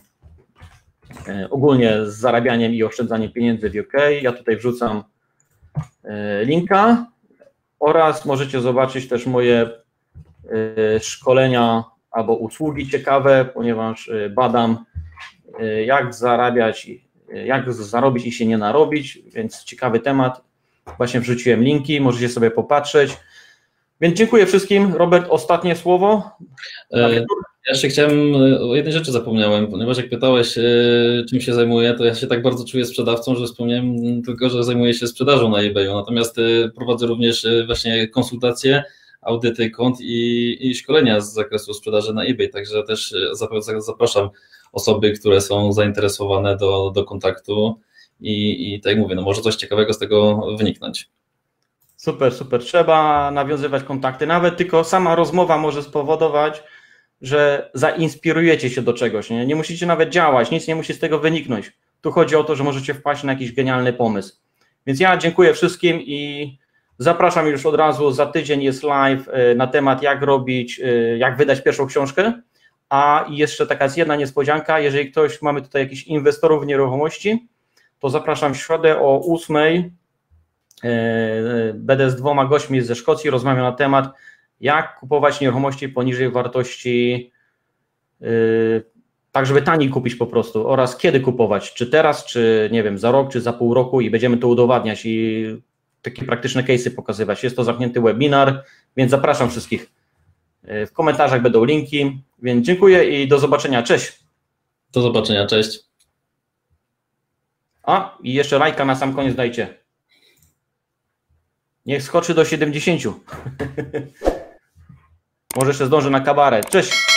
S1: y, ogólnie z zarabianiem i oszczędzaniem pieniędzy w U K. Ja tutaj wrzucam y, linka. Oraz możecie zobaczyć też moje szkolenia albo usługi ciekawe, ponieważ badam, jak zarabiać, jak zarobić i się nie narobić, więc ciekawy temat. Właśnie wrzuciłem linki, możecie sobie popatrzeć. Więc dziękuję wszystkim. Robert, ostatnie słowo.
S2: Ja jeszcze chciałem, o jednej rzeczy zapomniałem, ponieważ jak pytałeś, czym się zajmuję, to ja się tak bardzo czuję sprzedawcą, że wspomniałem tylko, że zajmuję się sprzedażą na eBayu, natomiast prowadzę również właśnie konsultacje, audyty kont i, i szkolenia z zakresu sprzedaży na eBay, także też zapraszam osoby, które są zainteresowane do, do kontaktu i, i tak jak mówię, no może coś ciekawego z tego wyniknąć.
S1: Super, super. Trzeba nawiązywać kontakty. Nawet tylko sama rozmowa może spowodować, że zainspirujecie się do czegoś. Nie, nie musicie nawet działać, nic nie musi z tego wyniknąć. Tu chodzi o to, że możecie wpaść na jakiś genialny pomysł. Więc ja dziękuję wszystkim i zapraszam już od razu. Za tydzień jest live na temat, jak robić, jak wydać pierwszą książkę. A jeszcze taka jest jedna niespodzianka. Jeżeli ktoś, mamy tutaj jakichś inwestorów w nieruchomości, to zapraszam w środę o ósmej. Będę z dwoma gośćmi ze Szkocji, rozmawiam na temat, jak kupować nieruchomości poniżej wartości, tak żeby taniej kupić po prostu, oraz kiedy kupować, czy teraz, czy nie wiem, za rok, czy za pół roku, i będziemy to udowadniać i takie praktyczne case'y pokazywać. Jest to zamknięty webinar, więc zapraszam wszystkich. W komentarzach będą linki, więc dziękuję i do zobaczenia. Cześć.
S2: Do zobaczenia, cześć.
S1: A, i jeszcze lajka na sam koniec dajcie. Niech skoczy do siedemdziesięciu. Może jeszcze zdążę na kabaret. Cześć.